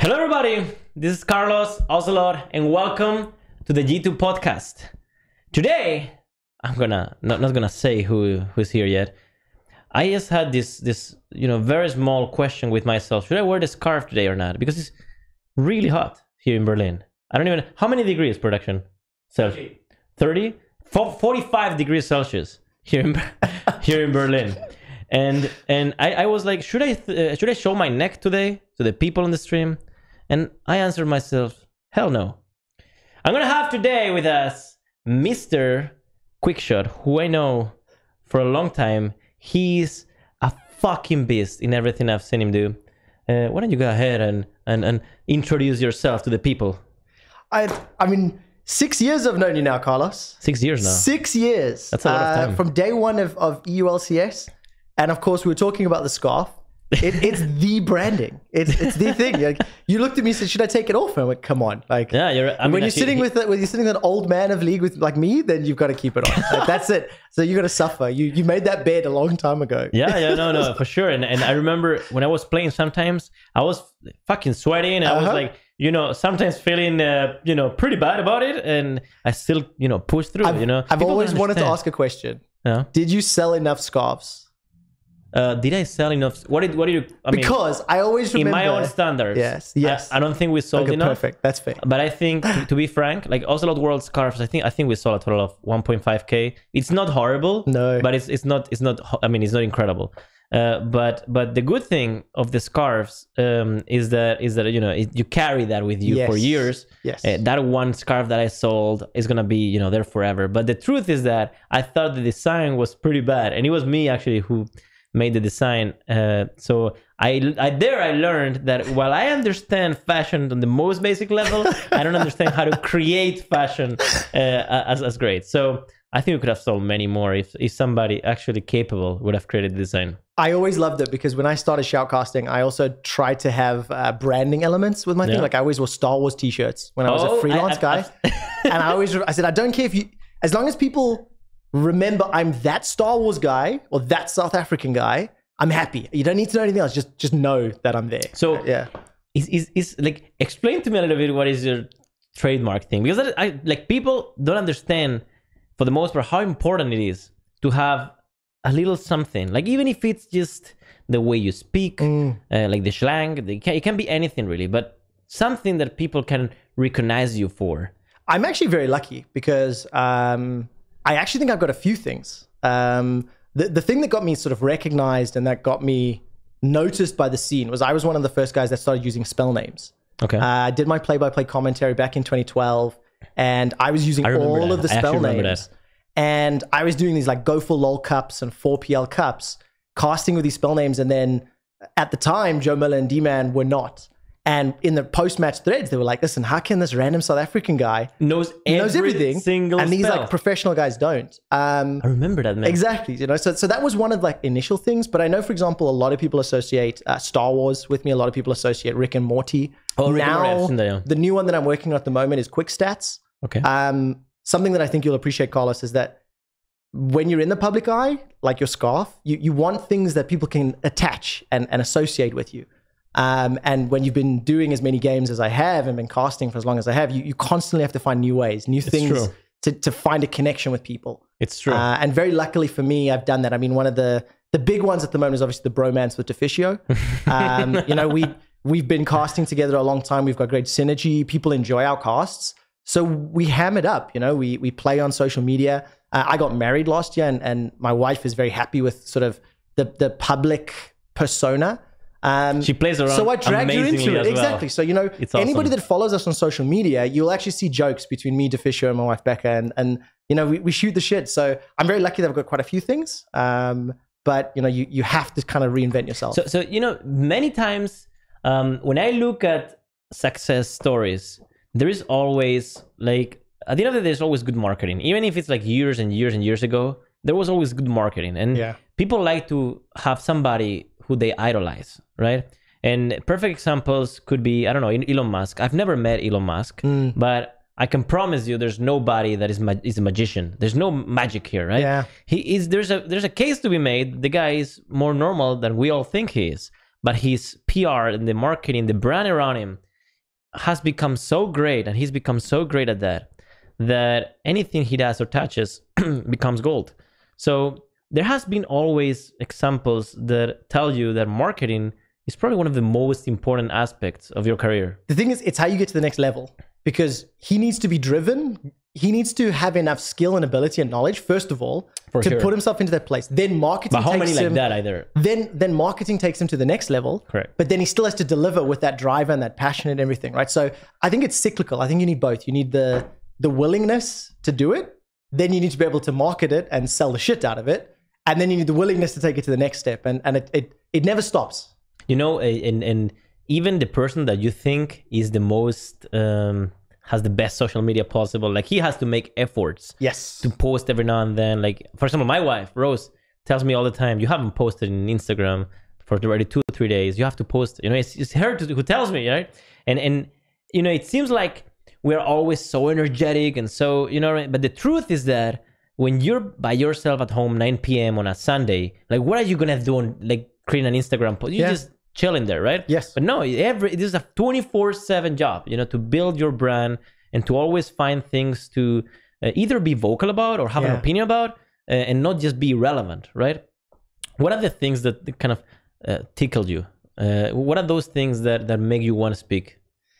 Hello everybody, this is Carlos Ocelot and welcome to the G2 podcast. Today, I'm not gonna say who's here yet. I just had this very small question with myself. Should I wear the scarf today or not? Because it's really hot here in Berlin. I don't even, how many degrees production? Celsius? 30? 45 degrees Celsius here in Berlin. And I was like, should I show my neck today to the people on the stream? And I answered myself, hell no. I'm gonna have today with us Mr. Quickshot, who I know for a long time. He's a fucking beast in everything I've seen him do. Why don't you go ahead and introduce yourself to the people? I mean, 6 years I've known you now, Carlos. 6 years now. 6 years. That's a lot of time. From day one of EULCS. And of course, we were talking about the scarf. It's the branding. It's the thing. Like, you looked at me and said, "Should I take it off?" And I'm like, "Come on!" Like, yeah, when you're sitting with an old man of League with like me, then you've got to keep it on. Like, that's it. So you got to suffer. You made that bed a long time ago. Yeah, no, for sure. And I remember when I was playing, sometimes I was fucking sweating. And I was like, sometimes feeling, pretty bad about it, and I still, push through. I've always wanted to ask a question. Yeah. Did you sell enough scarves? Did I sell enough? What did you? Because I always remember in my own standards. Yes. I don't think we sold enough. Perfect. That's fair. But I think, to be frank, like Ocelot World scarves, I think we sold a total of 1.5k. It's not horrible. No. But it's not. I mean, it's not incredible. But the good thing of the scarves is that you carry that with you for years. Yes. That one scarf that I sold is gonna be there forever. But the truth is that I thought the design was pretty bad, and it was me actually who made the design. So I learned that while I understand fashion on the most basic level, I don't understand how to create fashion as great. So I think we could have sold many more if somebody actually capable would have created the design. I always loved it because when I started shoutcasting, I also tried to have branding elements with my thing. Like I always wore Star Wars t-shirts when I was a freelance guy. And I said, I don't care as long as people remember I'm that Star Wars guy or that South African guy, I'm happy. You don't need to know anything else. Just know that I'm there. So yeah. Is like, explain to me a little bit what is your trademark thing, because I like, people don't understand for the most part how important it is to have a little something, like even if it's just the way you speak, like the slang, it can be anything really, but something that people can recognize you for. I'm actually very lucky because I actually think I've got a few things. The thing that got me sort of recognized and that got me noticed by the scene was I was one of the first guys that started using spell names. Okay. I did my play-by-play commentary back in 2012, and I was using all of the spell names. And I was doing these like Go for LOL cups and 4PL cups, casting with these spell names. And then at the time, Joe Miller and D-Man were not. And in the post-match threads, they were like, listen, how can this random South African guy knows everything and these spell. like professional guys don't? I remember that, man. Exactly. So that was one of like initial things. But I know, for example, a lot of people associate Star Wars with me. A lot of people associate Rick and Morty. Oh, Rick and Morty, I've seen that, yeah. The new one that I'm working on at the moment is Quick Stats. Okay. Something that I think you'll appreciate, Carlos, is that when you're in the public eye, like your scarf, you want things that people can attach and associate with you. And when you've been doing as many games as I have and been casting for as long as I have, you constantly have to find new ways, new things to find a connection with people. It's true. And very luckily for me, I've done that. I mean, one of the big ones at the moment is obviously the bromance with Deficio. We've been casting together a long time. We've got great synergy. People enjoy our casts. So we ham it up, we play on social media. I got married last year and my wife is very happy with sort of the public persona. She plays around. So I dragged her into it. Exactly. So, it's anybody awesome. that follows us on social media, you'll actually see jokes between me, Deficio, and my wife, Becca. And we shoot the shit. So I'm very lucky that I've got quite a few things. But, you have to kind of reinvent yourself. So many times when I look at success stories, there is always like, at the end of the day, there's always good marketing. Even if it's like years and years and years ago, there was always good marketing. And people like to have somebody who they idolize, right? And perfect examples could be, I don't know, Elon Musk. I've never met Elon Musk, but I can promise you there's nobody that is a magician. There's no magic here, right? Yeah. There's a case to be made. The guy is more normal than we all think he is. But his PR and the marketing, the brand around him has become so great, and he's become so great at that anything he does or touches becomes gold. So there has been always examples that tell you that marketing is probably one of the most important aspects of your career. The thing is, it's how you get to the next level, because he needs to be driven. He needs to have enough skill and ability and knowledge, first of all, For to sure. put himself into that place. Then marketing But how takes many like him, that either? then marketing takes him to the next level. Correct. But then he still has to deliver with that drive and that passion and everything, right? So I think it's cyclical. I think you need both. You need the willingness to do it. Then you need to be able to market it and sell the shit out of it. And then you need the willingness to take it to the next step. And it never stops. You know, and even the person that you think is the most has the best social media possible, like he has to make efforts Yes. to post every now and then. Like, for example, my wife Rose tells me all the time, you haven't posted in Instagram for already 2 or 3 days, you have to post. You know, it's her who tells me, right? And you know, it seems like we're always so energetic and so, you know, but the truth is that when you're by yourself at home 9 p.m. on a Sunday, like, what are you gonna do on, like, create an Instagram post? You just chilling there, right? Yes. But no, this is a 24/7 job, you know, to build your brand and to always find things to either be vocal about or have an opinion about, and not just be relevant, right? What are the things that kind of tickled you? What are those things that make you want to speak?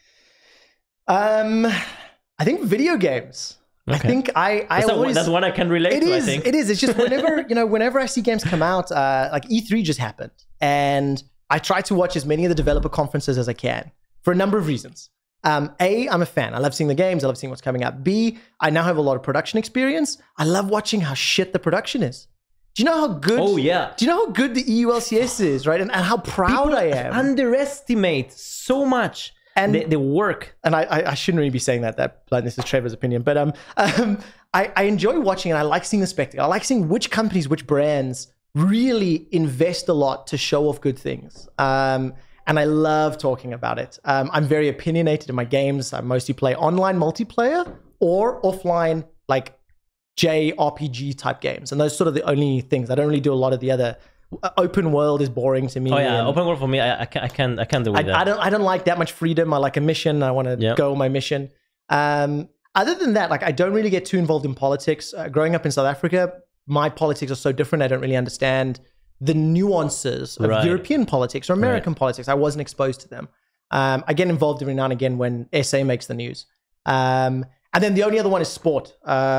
I think video games. Okay. I think I always... That's one I can relate to, I think. It is. It's just whenever, you know, whenever I see games come out, like E3 just happened. And I try to watch as many of the developer conferences as I can for a number of reasons. A, I'm a fan. I love seeing the games. I love seeing what's coming out. B, I now have a lot of production experience. I love watching how shit the production is. Do you know how good? Oh, yeah. Do you know how good the EULCS is, right? And how proud People I am. Underestimate so much and the work. And I shouldn't really be saying that. Like, this is Trevor's opinion, but I enjoy watching, and I like seeing the spectacle. I like seeing which companies, which brands really invest a lot to show off good things. And I love talking about it. I'm very opinionated in my games. I mostly play online multiplayer or offline, like JRPG type games. And those are sort of the only things. I don't really do a lot of the other. Open world is boring to me. Oh yeah, open world for me, I can't do with that. I don't like that much freedom. I like a mission. I want to go on my mission. Other than that, like, I don't really get too involved in politics. Growing up in South Africa, my politics are so different. I don't really understand the nuances of European politics or American politics. I wasn't exposed to them. I get involved every now and again when SA makes the news. And then the only other one is sport.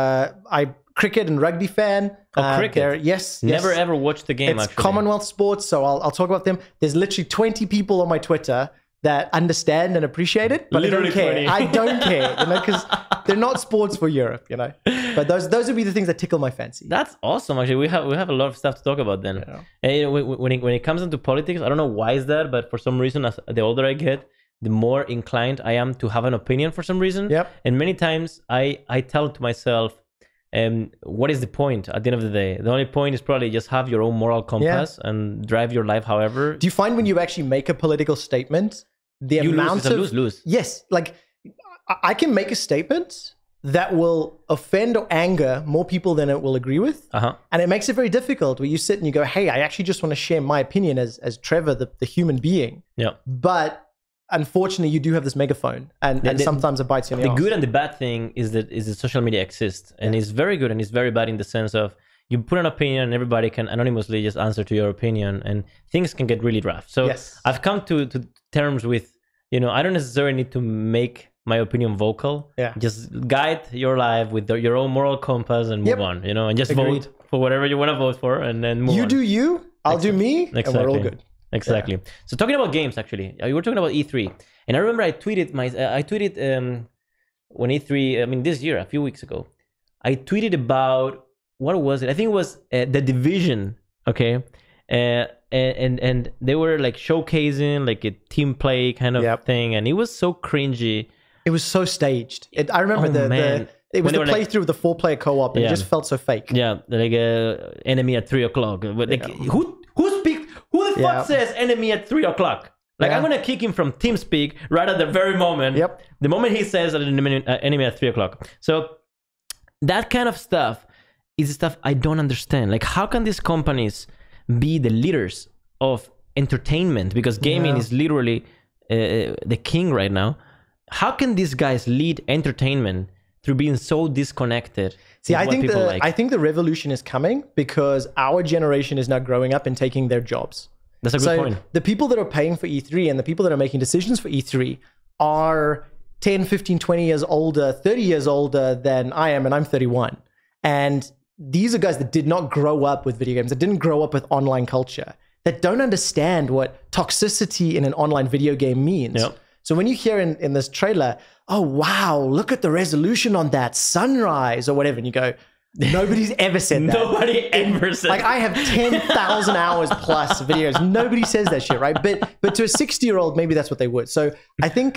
I cricket and rugby fan. Cricket? Yes. Never ever watched the game, it's actually. Commonwealth sports, so I'll talk about them. There's literally 20 people on my Twitter that understand and appreciate it, but Literally I don't care. 20. I don't care, you know, because they're not sports for Europe, you know. But those would be the things that tickle my fancy. That's awesome. Actually, we have a lot of stuff to talk about then. Yeah. And, you know, when it comes into politics, I don't know why is that, but for some reason, as the older I get, the more inclined I am to have an opinion for some reason. Yep. And many times I tell to myself, what is the point at the end of the day? The only point is probably just have your own moral compass and drive your life however. Do you find when you actually make a political statement, the amount of lose? Yes, like I can make a statement that will offend or anger more people than it will agree with. And it makes it very difficult where you sit and you go, hey, I actually just want to share my opinion as Trevor, the human being. Yeah. But unfortunately, you do have this megaphone, and sometimes it bites you in the The arse. good and the bad thing is that social media exists, and it's very good and it's very bad in the sense of you put an opinion and everybody can anonymously just answer to your opinion, and things can get really rough. So I've come to terms with, you know, I don't necessarily need to make my opinion vocal. Just guide your life with your own moral compass and move on, you know, and just vote for whatever you want to vote for, and then move on. You do you, I'll do me, and we're all good. Exactly. So talking about games, actually, you were talking about E3, and I remember I tweeted when E3, I mean this year, a few weeks ago, I tweeted about, what was it? I think it was The Division, okay, and they were like showcasing like a team play kind of thing, and it was so cringy. It was so staged. I remember it was the playthrough of the 4-player co-op, and it just felt so fake. Yeah, like enemy at 3 o'clock. Like who the fuck says enemy at 3 o'clock? Like, I'm gonna kick him from TeamSpeak right at the very moment. The moment he says that enemy at 3 o'clock. So that kind of stuff is stuff I don't understand. Like, how can these companies be the leaders of entertainment? Because gaming is literally the king right now. how can these guys lead entertainment through being so disconnected? See, with I what think people like? I think the revolution is coming because our generation is now growing up and taking their jobs. That's a good point. The people that are paying for E3 and the people that are making decisions for E3 are 10, 15, 20 years older, 30 years older than I am, and I'm 31. And these are guys that did not grow up with video games, that didn't grow up with online culture, that don't understand what toxicity in an online video game means. Yep. So when you hear in this trailer, oh, wow, look at the resolution on that sunrise or whatever, and you go, nobody's ever said that. Nobody ever said Like, I have 10,000 hours plus videos. Nobody says that shit, right? But to a 60-year-old, maybe that's what they would. So I think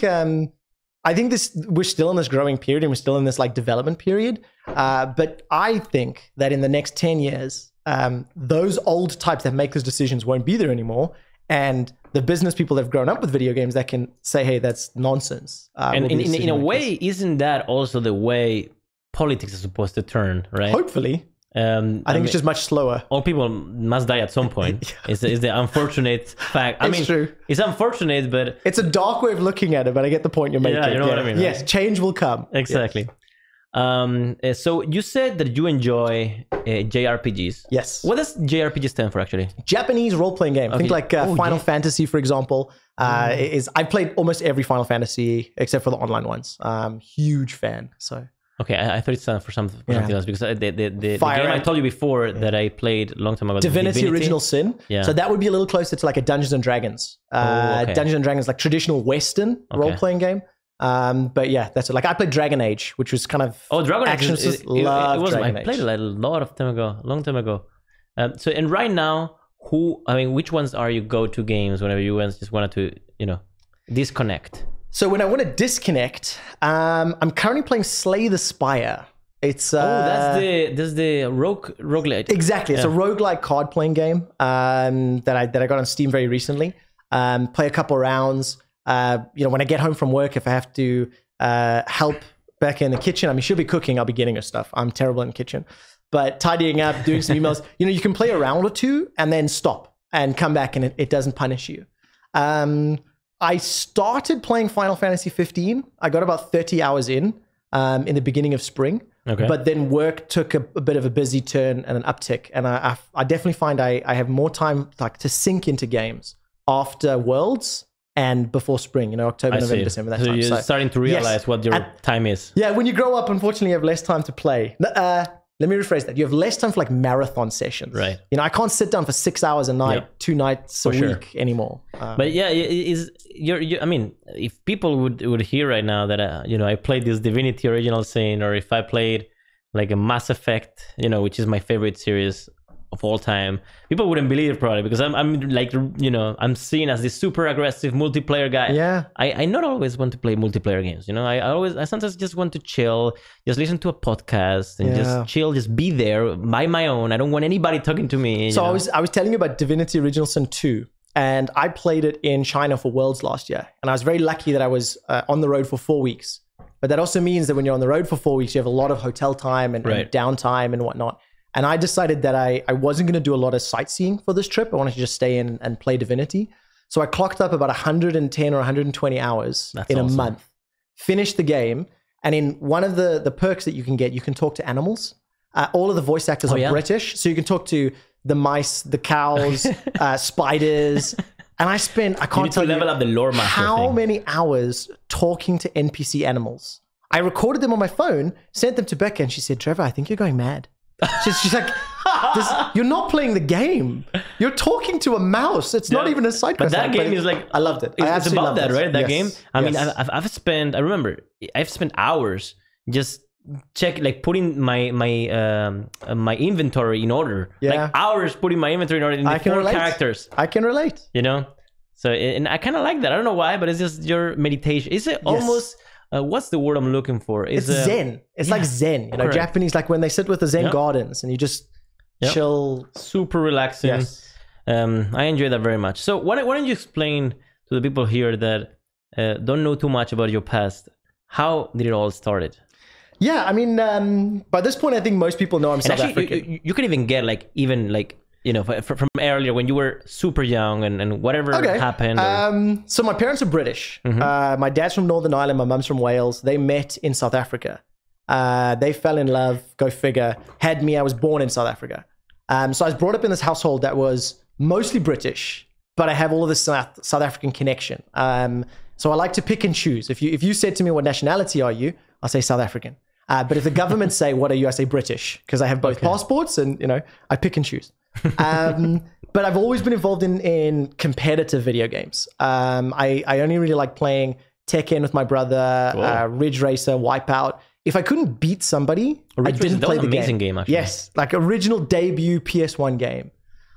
we're still in this growing period and we're still in this like development period. But I think that in the next 10 years, those old types that make those decisions won't be there anymore. And the business people that have grown up with video games that can say, hey, that's nonsense. And in a way, isn't that also the way politics is supposed to turn, right? Hopefully. I think it's just much slower. All people must die at some point. Is the unfortunate fact. I mean, true. It's unfortunate, but It's a dark way of looking at it, but I get the point you're making. you know what I mean, Yes, right? change will come. exactly. So you said that you enjoy JRPGs. Yes. What does JRPG stand for, actually? Japanese role-playing game. Think like Final yeah. Fantasy, for example. I've played almost every Final Fantasy except for the online ones. Huge fan. So Okay, I thought it stood for something else because the game Fire I Emblem. told you before that I played a long time ago. Divinity Original Sin. Yeah. So that would be a little closer to like a Dungeons and Dragons. okay. Dungeons and Dragons, like traditional Western role-playing game. But yeah, that's it. Like I played Dragon Age, which was kind of Dragon Age. action. It Love was. Dragon I Age. played it a lot of time ago, a long time ago. So and right now, which ones are your go-to games whenever you just wanted to, disconnect? So when I want to disconnect, I'm currently playing Slay the Spire. It's that's the roguelite. Exactly. It's a roguelike card playing game that I got on Steam very recently. Play a couple rounds. When I get home from work, if I have to help back in the kitchen, I mean, she'll be cooking, I'll be getting her stuff. I'm terrible in the kitchen. But tidying up, doing some emails, you can play a round or two and then stop and come back and it doesn't punish you. I started playing Final Fantasy 15. I got about 30 hours in the beginning of spring. Okay. But then work took a bit of a busy turn and an uptick. And I definitely find I have more time like to sink into games after Worlds and before spring, October, November, December, that so time. You're starting to realize what your time is. Yeah, when you grow up, unfortunately, you have less time to play. Let me rephrase that. You have less time for like marathon sessions. Right. I can't sit down for 6 hours a night, 2 nights a week anymore. But yeah, I mean, if people would hear right now that I played this Divinity Original Sin, or if I played like a Mass Effect, which is my favorite series of all time, people wouldn't believe it probably because I'm like I'm seen as this super aggressive multiplayer guy. Yeah. I not always want to play multiplayer games. I sometimes just want to chill, just listen to a podcast and just chill, just be there by my own. I don't want anybody talking to me. So I was telling you about Divinity Original Sin 2, and I played it in China for Worlds last year, and I was very lucky that I was on the road for 4 weeks. But that also means that when you're on the road for 4 weeks, you have a lot of hotel time and downtime and whatnot. And I decided that I wasn't going to do a lot of sightseeing for this trip. I wanted to just stay in and play Divinity. So I clocked up about 110 or 120 hours in a month, finished the game. And in one of the perks that you can get, you can talk to animals. All of the voice actors are British. So you can talk to the mice, the cows, spiders. And I can't tell you level up the lore master how thing. many hours talking to NPC animals. I recorded them on my phone, sent them to Becca, and she said, Trevor, I think you're going mad. She's like, you're not playing the game. You're talking to a mouse. It's not even a side quest. But that game is like, I loved it. It's about that, right? That game. I mean, Yes. I've spent hours just putting my inventory in order. Like hours putting my inventory in order in the 4 characters. I can relate. So, and I kind of like that. I don't know why, but it's just your meditation. Is it almost... what's the word I'm looking for? It's Zen. It's like Zen. Japanese, like when they sit with the Zen gardens and you just chill. Super relaxing. Yes. I enjoy that very much. So why don't you explain to the people here that don't know too much about your past, how did it all started? Yeah, I mean, by this point, I think most people know I'm South African. You can even get from earlier when you were super young and whatever happened? So my parents are British. My dad's from Northern Ireland. My mum's from Wales. They met in South Africa. They fell in love, go figure, had me. I was born in South Africa. So I was brought up in this household that was mostly British, but I have all of this South African connection. So I like to pick and choose. If you said to me, what nationality are you? I'll say South African. But if the government say, what are you? I say British, because I have both passports and, I pick and choose. But I've always been involved in competitive video games. I only really like playing Tekken with my brother, Ridge Racer, Wipeout. If I couldn't beat somebody, I didn't play the game. Amazing game, actually. Yes, like original debut PS1 game.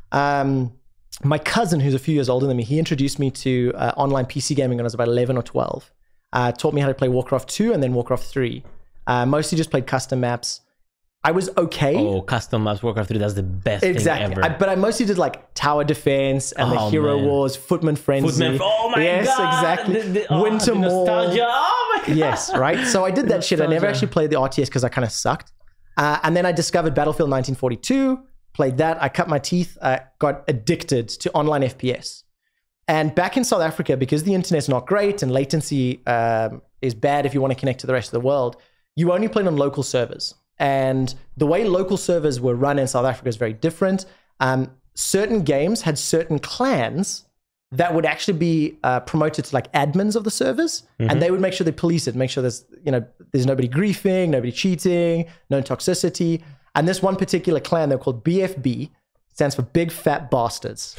My cousin, who's a few years older than me, he introduced me to online PC gaming when I was about 11 or 12. Taught me how to play Warcraft 2 and then Warcraft 3. Mostly just played custom maps. I was okay. Oh, custom maps, Warcraft 3, that's the best thing ever. But I mostly did like Tower Defense and the Hero Wars, Footman Frenzy. Oh my yes, God. Exactly. Winter Mall. Nostalgia. Oh my God. Yes, right? So I did that shit. I never actually played the RTS because I kind of sucked. And then I discovered Battlefield 1942, played that. I cut my teeth, got addicted to online FPS. And back in South Africa, because the internet's not great and latency is bad if you want to connect to the rest of the world, you only played on local servers. And the way local servers were run in South Africa is very different. Certain games had certain clans that would actually be promoted to like admins of the servers, and they would make sure they police it, make sure there's nobody griefing, nobody cheating, no toxicity. And this one particular clan, they're called BFB, stands for Big Fat Bastards.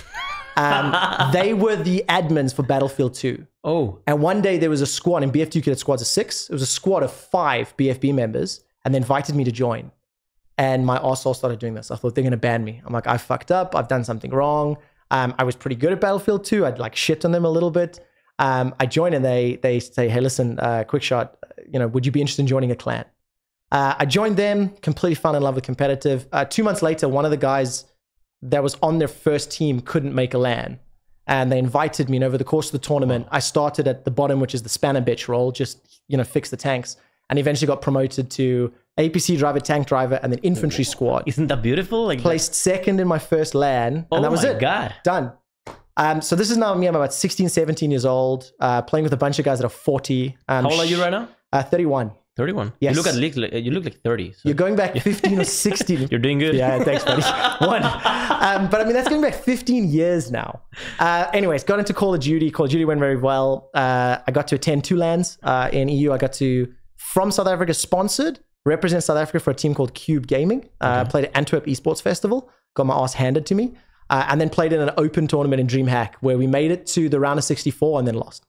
They were the admins for Battlefield 2. Oh. And one day there was a squad, in BF2 you could have squads of 6. It was a squad of 5 BFB members, and they invited me to join. And my arsehole started doing this. I thought they're going to ban me. I'm like, I fucked up. I've done something wrong. I was pretty good at Battlefield 2. I'd like shit on them a little bit. I join and they say, hey, listen, quick shot, would you be interested in joining a clan? I joined them, completely fell in love with competitive. 2 months later, one of the guys that was on their first team couldn't make a LAN. And they invited me, and over the course of the tournament, I started at the bottom, which is the spanner bitch role, just, fix the tanks. And eventually got promoted to APC driver, tank driver, and then infantry squad. Isn't that beautiful? Like placed second in my first LAN, and that was it. Oh my God. Done. So this is now me. I'm about 16, 17 years old, playing with a bunch of guys that are 40. How old are you right now? 31. 31. Yes. You look like 30. So. You're going back 15 or 16. You're doing good. Yeah, thanks, buddy. One. But I mean, that's going back 15 years now. Anyways, got into Call of Duty. Call of Duty went very well. I got to attend 2 LANs in EU. I got to, from South Africa, sponsored, represent South Africa for a team called Cube Gaming. Played at Antwerp Esports Festival. Got my ass handed to me. And then played in an open tournament in DreamHack where we made it to the round of 64 and then lost.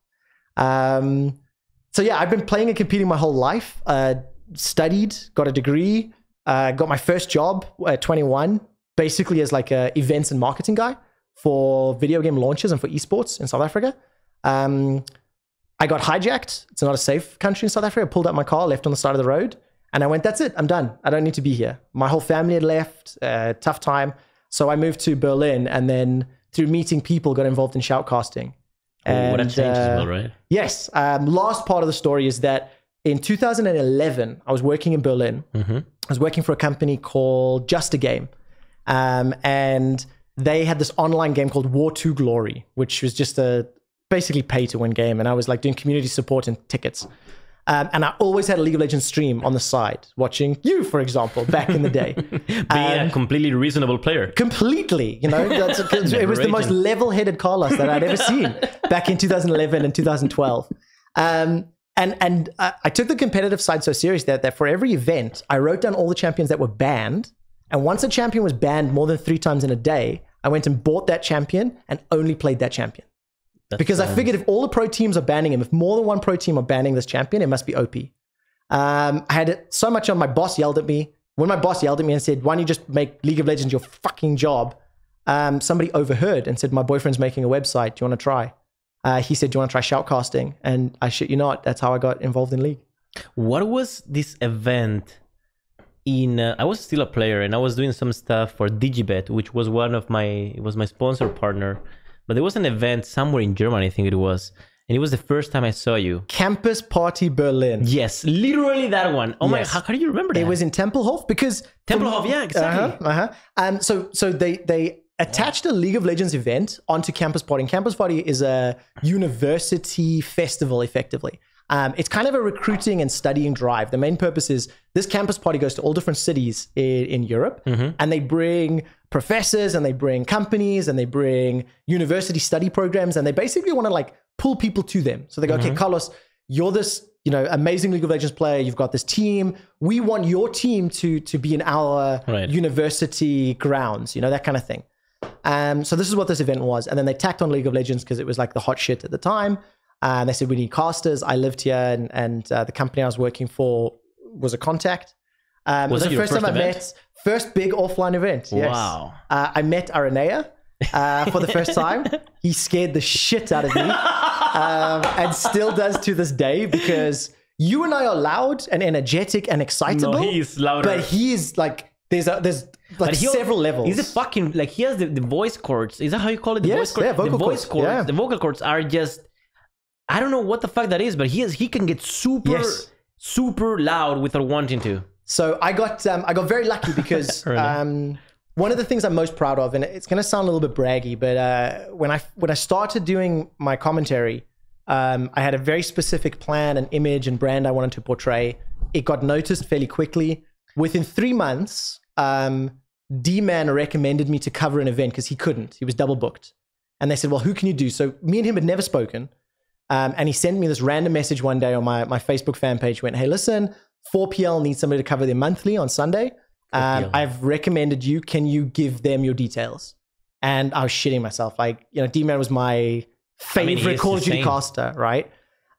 So yeah, I've been playing and competing my whole life. Studied, got a degree, got my first job at 21, basically as like a events and marketing guy for video game launches and for esports in South Africa. I got hijacked. It's not a safe country in South Africa. I pulled out my car, left on the side of the road, and I went, that's it, I'm done. I don't need to be here. My whole family had left, tough time. So I moved to Berlin, and then through meeting people, got involved in shoutcasting. And, what a change as well, right? Yes. Last part of the story is that in 2011, I was working in Berlin. I was working for a company called Just a Game. And they had this online game called War 2 Glory, which was just a basically pay to win game. And I was like doing community support and tickets. And I always had a League of Legends stream on the side, watching you, for example, back in the day. Being a completely reasonable player. Completely, it was the most level-headed Carlos that I'd ever seen back in 2011 and 2012. And I took the competitive side so serious that for every event, I wrote down all the champions that were banned. And once a champion was banned more than 3 times in a day, I went and bought that champion and only played that champion. Because I figured if all the pro teams are banning him, if more than one pro team are banning this champion, it must be OP. I had it so much on. My boss yelled at me. When my boss yelled at me and said, why don't you just make League of Legends your fucking job? Somebody overheard and said, my boyfriend's making a website. Do you want to try? He said, do you want to try shoutcasting? And I shit you not, that's how I got involved in League. What was this event I was still a player and I was doing some stuff for Digibet, which was my sponsor partner. But there was an event somewhere in Germany, I think it was. And it was the first time I saw you. Campus Party Berlin. Yes, literally that one. Oh my, how do you remember that? It was in Tempelhof because... Tempelhof, yeah, exactly. So they attached a League of Legends event onto Campus Party. And Campus Party is a university festival, effectively. It's kind of a recruiting and studying drive. The main purpose is this Campus Party goes to all different cities in Europe, and they bring professors, and they bring companies, and they bring university study programs, and they basically want to like pull people to them. So they go, okay, Carlos, you're this amazing League of Legends player. You've got this team. We want your team to be in our university grounds, that kind of thing. So this is what this event was. And then they tacked on League of Legends because it was like the hot shit at the time. They said, we need casters. I lived here, and the company I was working for was a contact. It was the first time I met, first big offline event. Yes. Wow. I met Aranea for the first time. He scared the shit out of me, and still does to this day, because you and I are loud and energetic and excitable. No, he is louder. But he is like, there's like several levels. He's a fucking, like, he has the voice cords. Is that how you call it? The voice cords? Yeah, vocal the voice cords. Yeah. The vocal cords are just, I don't know what the fuck that is, but he can get super loud without wanting to. So I got very lucky because one of the things I'm most proud of, and it's going to sound a little bit braggy, but when I started doing my commentary, I had a very specific plan and image and brand I wanted to portray. It got noticed fairly quickly. Within 3 months, D-Man recommended me to cover an event because he couldn't. He was double booked. And they said, well, who can you do? So me and him had never spoken. And he sent me this random message one day on my Facebook fan page, went, hey, listen, 4PL needs somebody to cover their monthly on Sunday. I've recommended you. Can you give them your details? And I was shitting myself. Like, D-Man was my favorite Call of Duty caster, right?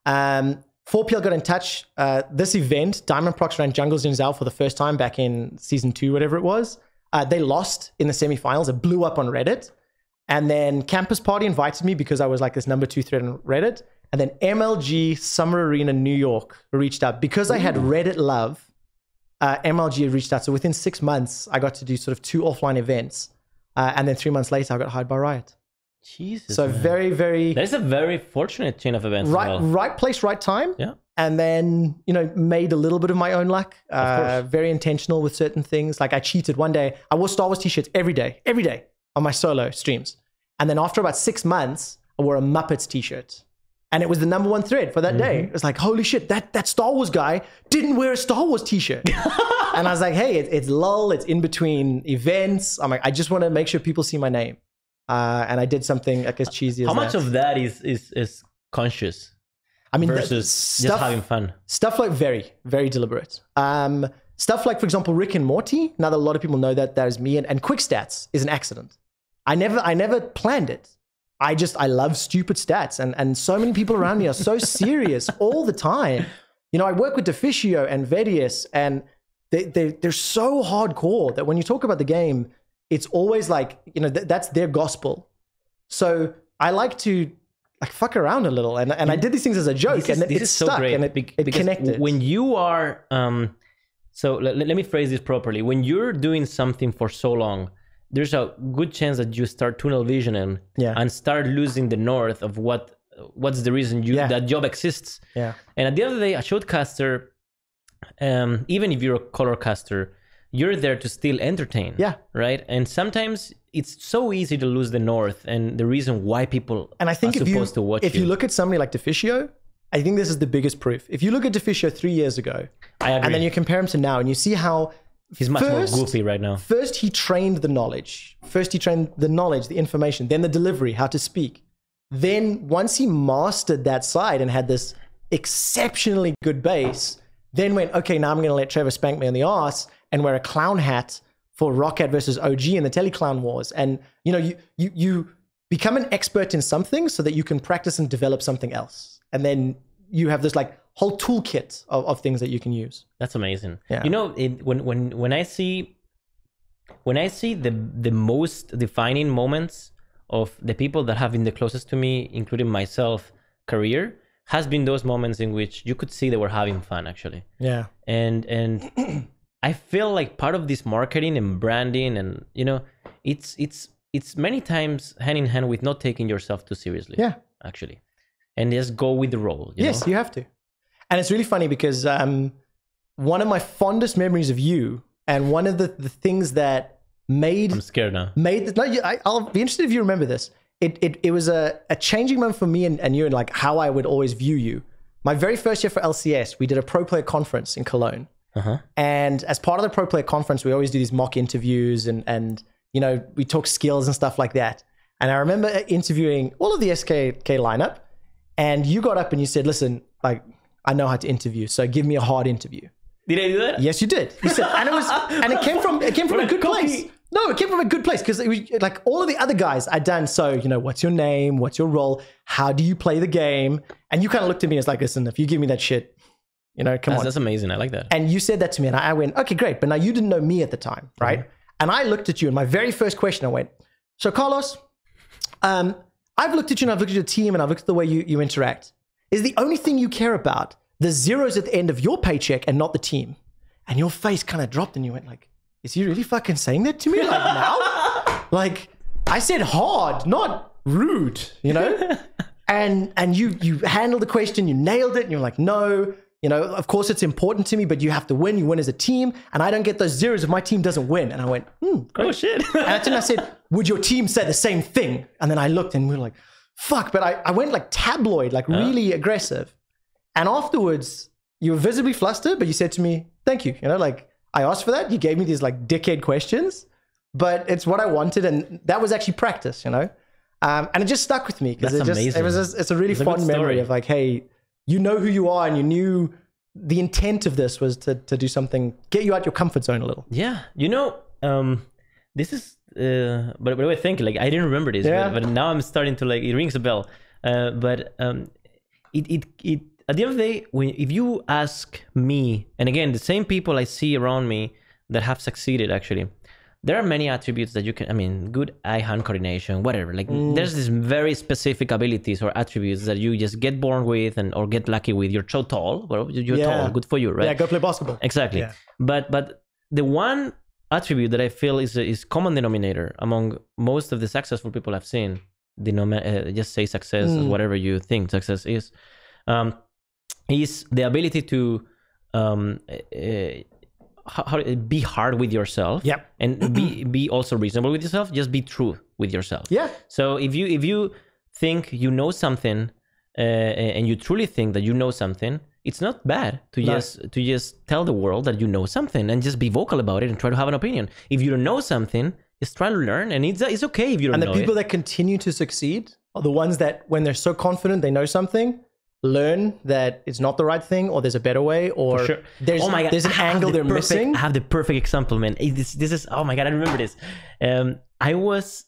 4PL got in touch. This event, Diamond Prox ran Jungles in Zao for the first time back in season 2, whatever it was. They lost in the semifinals. It blew up on Reddit. And then Campus Party invited me because I was like this number 2 thread on Reddit. And then MLG Summer Arena New York reached out. Because I had Reddit love, MLG had reached out. So within 6 months, I got to do sort of 2 offline events. And then 3 months later, I got hired by Riot. Jesus. So man. very, very... That is a very fortunate chain of events. Right place, right time. Yeah. And then, made a little bit of my own luck. Very intentional with certain things. Like I cheated one day. I wore Star Wars t-shirts every day on my solo streams. And then after about 6 months, I wore a Muppets t-shirt. And it was the number 1 thread for that day. It was like, holy shit, that Star Wars guy didn't wear a Star Wars t-shirt. And I was like, hey, it's lull. It's in between events. I'm like, I just want to make sure people see my name. And I did something like as cheesy as that. How much of that is conscious? I mean, versus just having fun. Stuff like very, very deliberate. Stuff like, for example, Rick and Morty. Now that a lot of people know that is me, and Quick Stats is an accident. I never planned it. I love stupid stats, and so many people around me are so serious all the time. I work with Deficio and Vedius, and they're so hardcore that when you talk about the game, it's always like, that's their gospel. So I like to like fuck around a little, and I did these things as a joke, and it stuck, so great, and it connected. When you are, so let me phrase this properly. When you're doing something for so long, there's a good chance that you start tunnel visioning and start losing the north of what's the reason that job exists. Yeah. And at the end of the day, a showcaster, even if you're a color caster, you're there to still entertain. Yeah. Right. And sometimes it's so easy to lose the north and the reason why people are supposed to watch. If you look at somebody like Deficio, I think this is the biggest proof. If you look at Deficio 3 years ago, and then you compare him to now, and you see how he's much more goofy right now. First, he trained the knowledge. The information, then the delivery, how to speak. Then once he mastered that side and had this exceptionally good base, then went, okay, now I'm going to let Trevor spank me on the ass and wear a clown hat for Roccat versus OG in the Teleclown Wars. And you become an expert in something so that you can practice and develop something else. And then you have this like whole toolkit of things that you can use. That's amazing. Yeah. When I see the most defining moments of the people that have been the closest to me, including myself, career, has been those moments in which you could see they were having fun, actually. Yeah. And I feel like part of this marketing and branding, and it's many times hand in hand with not taking yourself too seriously. Yeah. Actually, and just go with the role. You know? You have to. And it's really funny because one of my fondest memories of you, and one of the things that made I'm scared now. I'll be interested if you remember this. It was a changing moment for me and you, and like how I would always view you. My very first year for LCS, we did a pro player conference in Cologne. And as part of the pro player conference, we always do these mock interviews and you know, we talk skills and stuff like that. And I remember interviewing all of the SKK lineup, and you got up and you said, listen, like, I know how to interview, so give me a hard interview. Did I do that? Yes, you did. You said, and it came from a good place. No, it came from a good place because it was like all of the other guys I'd done. So, you know, what's your name? What's your role? How do you play the game? And you kind of looked at me as like, listen, if you give me that shit, you know, come on. That's amazing. I like that. And you said that to me, and I went, okay, great. But now you didn't know me at the time, right? And I looked at you, and my very first question, I went, so Carlos, I've looked at you, and I've looked at your team, and I've looked at the way you interact. Is the only thing you care about the zeros at the end of your paycheck and not the team? And your face kind of dropped, and you went like, is he really fucking saying that to me like now? Like, I said hard, not rude, you know? and you handled the question, you nailed it, and you're like, no, you know, of course it's important to me, but you have to win. You win as a team, and I don't get those zeros if my team doesn't win. And I went, great. Oh shit. And then I said, would your team say the same thing? And then I looked, and we were like, fuck. But I went like tabloid, like really aggressive. And afterwards, you were visibly flustered, but you said to me, thank you. You know, like, I asked for that. You gave me these like dickhead questions, but it's what I wanted, and that was actually practice, you know. And it just stuck with me because it's a really fun memory of like, hey, you know who you are, and you knew the intent of this was to do something, get you out your comfort zone a little. Yeah, you know, this is. But I think like I didn't remember this, but now I'm starting to like it rings a bell. But it at the end of the day, if you ask me, and again, the same people I see around me that have succeeded, actually, there are many attributes that you can, I mean, good eye-hand coordination, whatever. Like there's these very specific abilities or attributes that you just get born with or get lucky with. You're so tall. Well, you're tall. Good for you, right? Yeah, go play basketball. Exactly. Yeah. But the one attribute that I feel is common denominator among most of the successful people I've seen, just say success, whatever you think success is the ability to be hard with yourself, and be also reasonable with yourself. Just be true with yourself. Yeah. So if you think you know something, and you truly think that you know something, it's not bad to just tell the world that you know something and just be vocal about it and try to have an opinion. If you don't know something, just try to learn, and it's okay if you don't know it. And the people that continue to succeed are the ones that, when they're so confident they know something, learn that it's not the right thing, or there's a better way, or there's an angle they're missing. I have the perfect example, man. This is, oh my God, I remember this. I was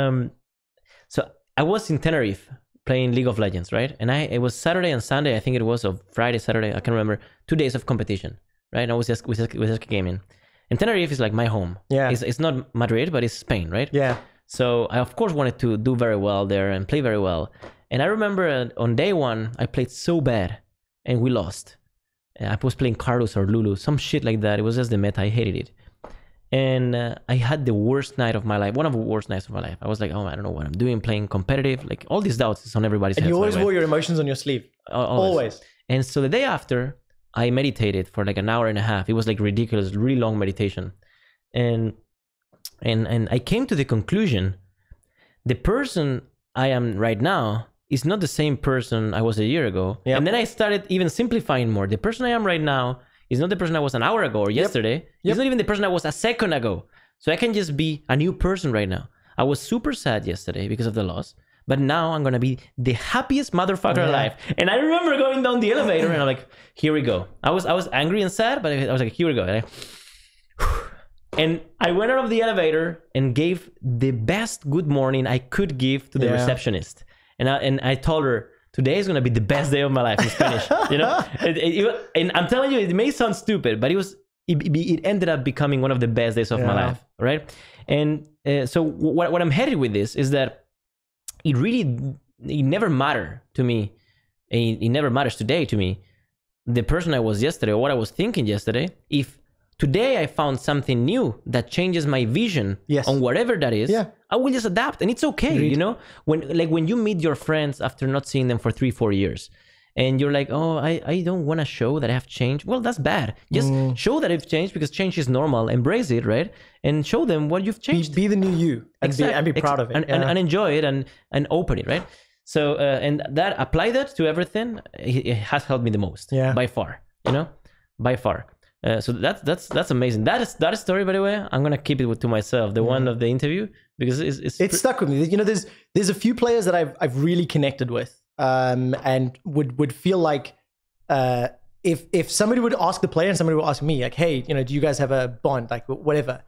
in Tenerife playing League of Legends, right? And it was Saturday and Sunday, I think it was, or Friday, Saturday, I can't remember, 2 days of competition, right? And I was just with SK Gaming. And Tenerife is like my home. Yeah. It's not Madrid, but it's Spain, right? Yeah. So I, of course, wanted to do very well there and play very well. And I remember on day one, I played so bad and we lost. I was playing Carlos or Lulu, some shit like that. It was just the meta. I hated it. And I had the worst night of my life, one of the worst nights of my life. I was like, oh, I don't know what I'm doing, playing competitive. Like all these doubts is on everybody's head. And you always wore your emotions on your sleeve. Always. And so the day after, I meditated for like an hour and a half. It was like ridiculous, really long meditation. And I came to the conclusion, the person I am right now is not the same person I was a year ago. Yep. And then I started even simplifying more. The person I am right now is not the person I was an hour ago or yesterday. Yep. It's not even the person I was a second ago. So I can just be a new person right now. I was super sad yesterday because of the loss, but now I'm going to be the happiest motherfucker alive. And I remember going down the elevator and I'm like, here we go. I was angry and sad, but I was like, here we go. And I went out of the elevator and gave the best good morning I could give to the receptionist. And I told her, today is going to be the best day of my life in Spanish. You know? And I'm telling you, it may sound stupid, but it ended up becoming one of the best days of my life, right? And so what I'm headed with this is that it never mattered to me. It never matters today to me, the person I was yesterday or what I was thinking yesterday. If today I found something new that changes my vision on whatever that is, I will just adapt, and it's okay. Agreed. You know, when you meet your friends after not seeing them for 3-4 years, and you're like, oh, I don't want to show that I have changed. Well, that's bad. Just show that I've changed, because change is normal. Embrace it, right? And show them what you've changed. Be the new you, and be proud of it, and enjoy it, and open it, right? So and that, apply that to everything. It has helped me the most, by far. By far. So that's amazing. That story, by the way, I'm gonna keep it to myself. The one of the interview, because it's stuck with me. There's a few players that I've really connected with, and would feel like if somebody would ask the player and somebody would ask me, like, hey, do you guys have a bond, like whatever,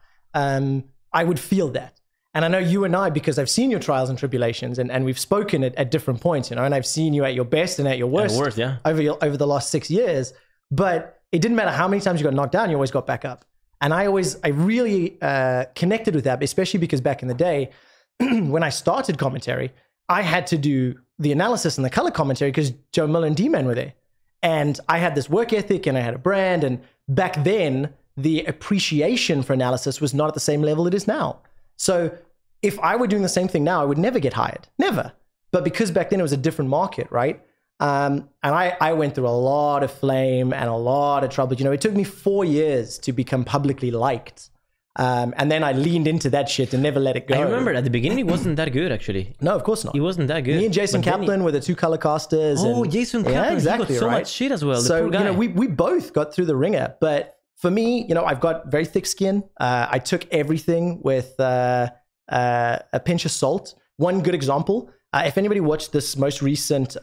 I would feel that. And I know you and I, because I've seen your trials and tribulations, and we've spoken at different points, and I've seen you at your best and at your worst, over the last 6 years. But it didn't matter how many times you got knocked down, you always got back up. And I really connected with that, especially because back in the day, when I started commentary, I had to do the analysis and the color commentary because Joe Miller and D-Man were there. And I had this work ethic and I had a brand. And back then, the appreciation for analysis was not at the same level it is now. So if I were doing the same thing now, I would never get hired. Never. But because back then it was a different market, right? And I went through a lot of flame and a lot of trouble. It took me 4 years to become publicly liked. And then I leaned into that shit and never let it go. I remember at the beginning, it wasn't that good, actually. No, of course not. It wasn't that good. Me and Jason Kaplan were the two color casters. Oh, Jason Kaplan. Yeah, exactly. He got so much shit as well. So, the poor guy. We both got through the ringer. But for me, I've got very thick skin. I took everything with a pinch of salt. One good example, if anybody watched this most recent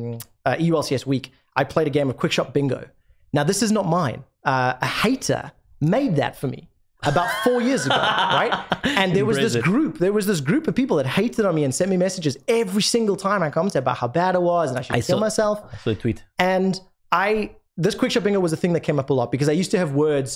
EULCS week, I played a game of Quick Shot Bingo. Now, this is not mine. A hater made that for me about 4 years ago, right? And there was this group of people that hated on me and sent me messages every single time I commented about how bad it was and I should kill myself. I saw a tweet. And this Quick Shot Bingo was a thing that came up a lot because I used to have words,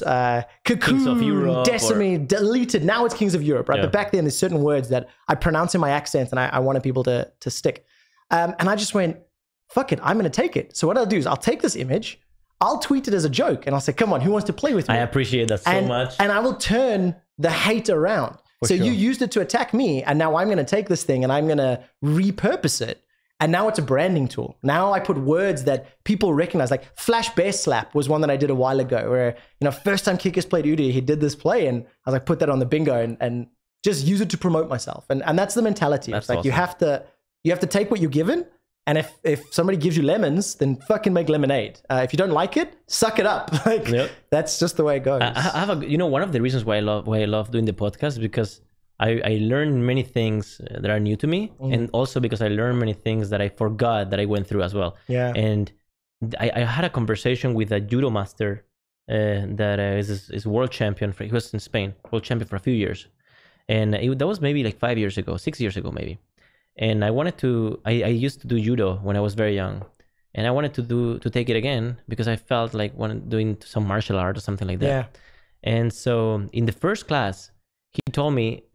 Cocoon, Decimate, deleted. Now it's Kings of Europe, right? Yeah. But back then there's certain words that I pronounce in my accent and I wanted people to stick. And I just went, fuck it, I'm going to take it. So what I'll do is I'll take this image, I'll tweet it as a joke, and I'll say, come on, who wants to play with me? I appreciate that so much. And I will turn the hate around. So you used it to attack me, and now I'm going to take this thing and I'm going to repurpose it. And now it's a branding tool. Now I put words that people recognize, like Flash Bear Slap was one that I did a while ago where, first time Kickers played Udi, he did this play, and I was like, put that on the bingo and just use it to promote myself. And that's the mentality. That's like, awesome. You have to take what you're given. And if somebody gives you lemons, then fucking make lemonade. If you don't like it, suck it up. That's just the way it goes. I have one of the reasons why I love doing the podcast is because I learned many things that are new to me, and also because I learned many things that I forgot that I went through as well. Yeah. And I had a conversation with a judo master that is world champion. He was in Spain, world champion for a few years, and that was maybe like 5 years ago, 6 years ago maybe. And I used to do judo when I was very young, and I wanted to take it again because I felt like doing some martial art or something like that. Yeah. And so in the first class, he told me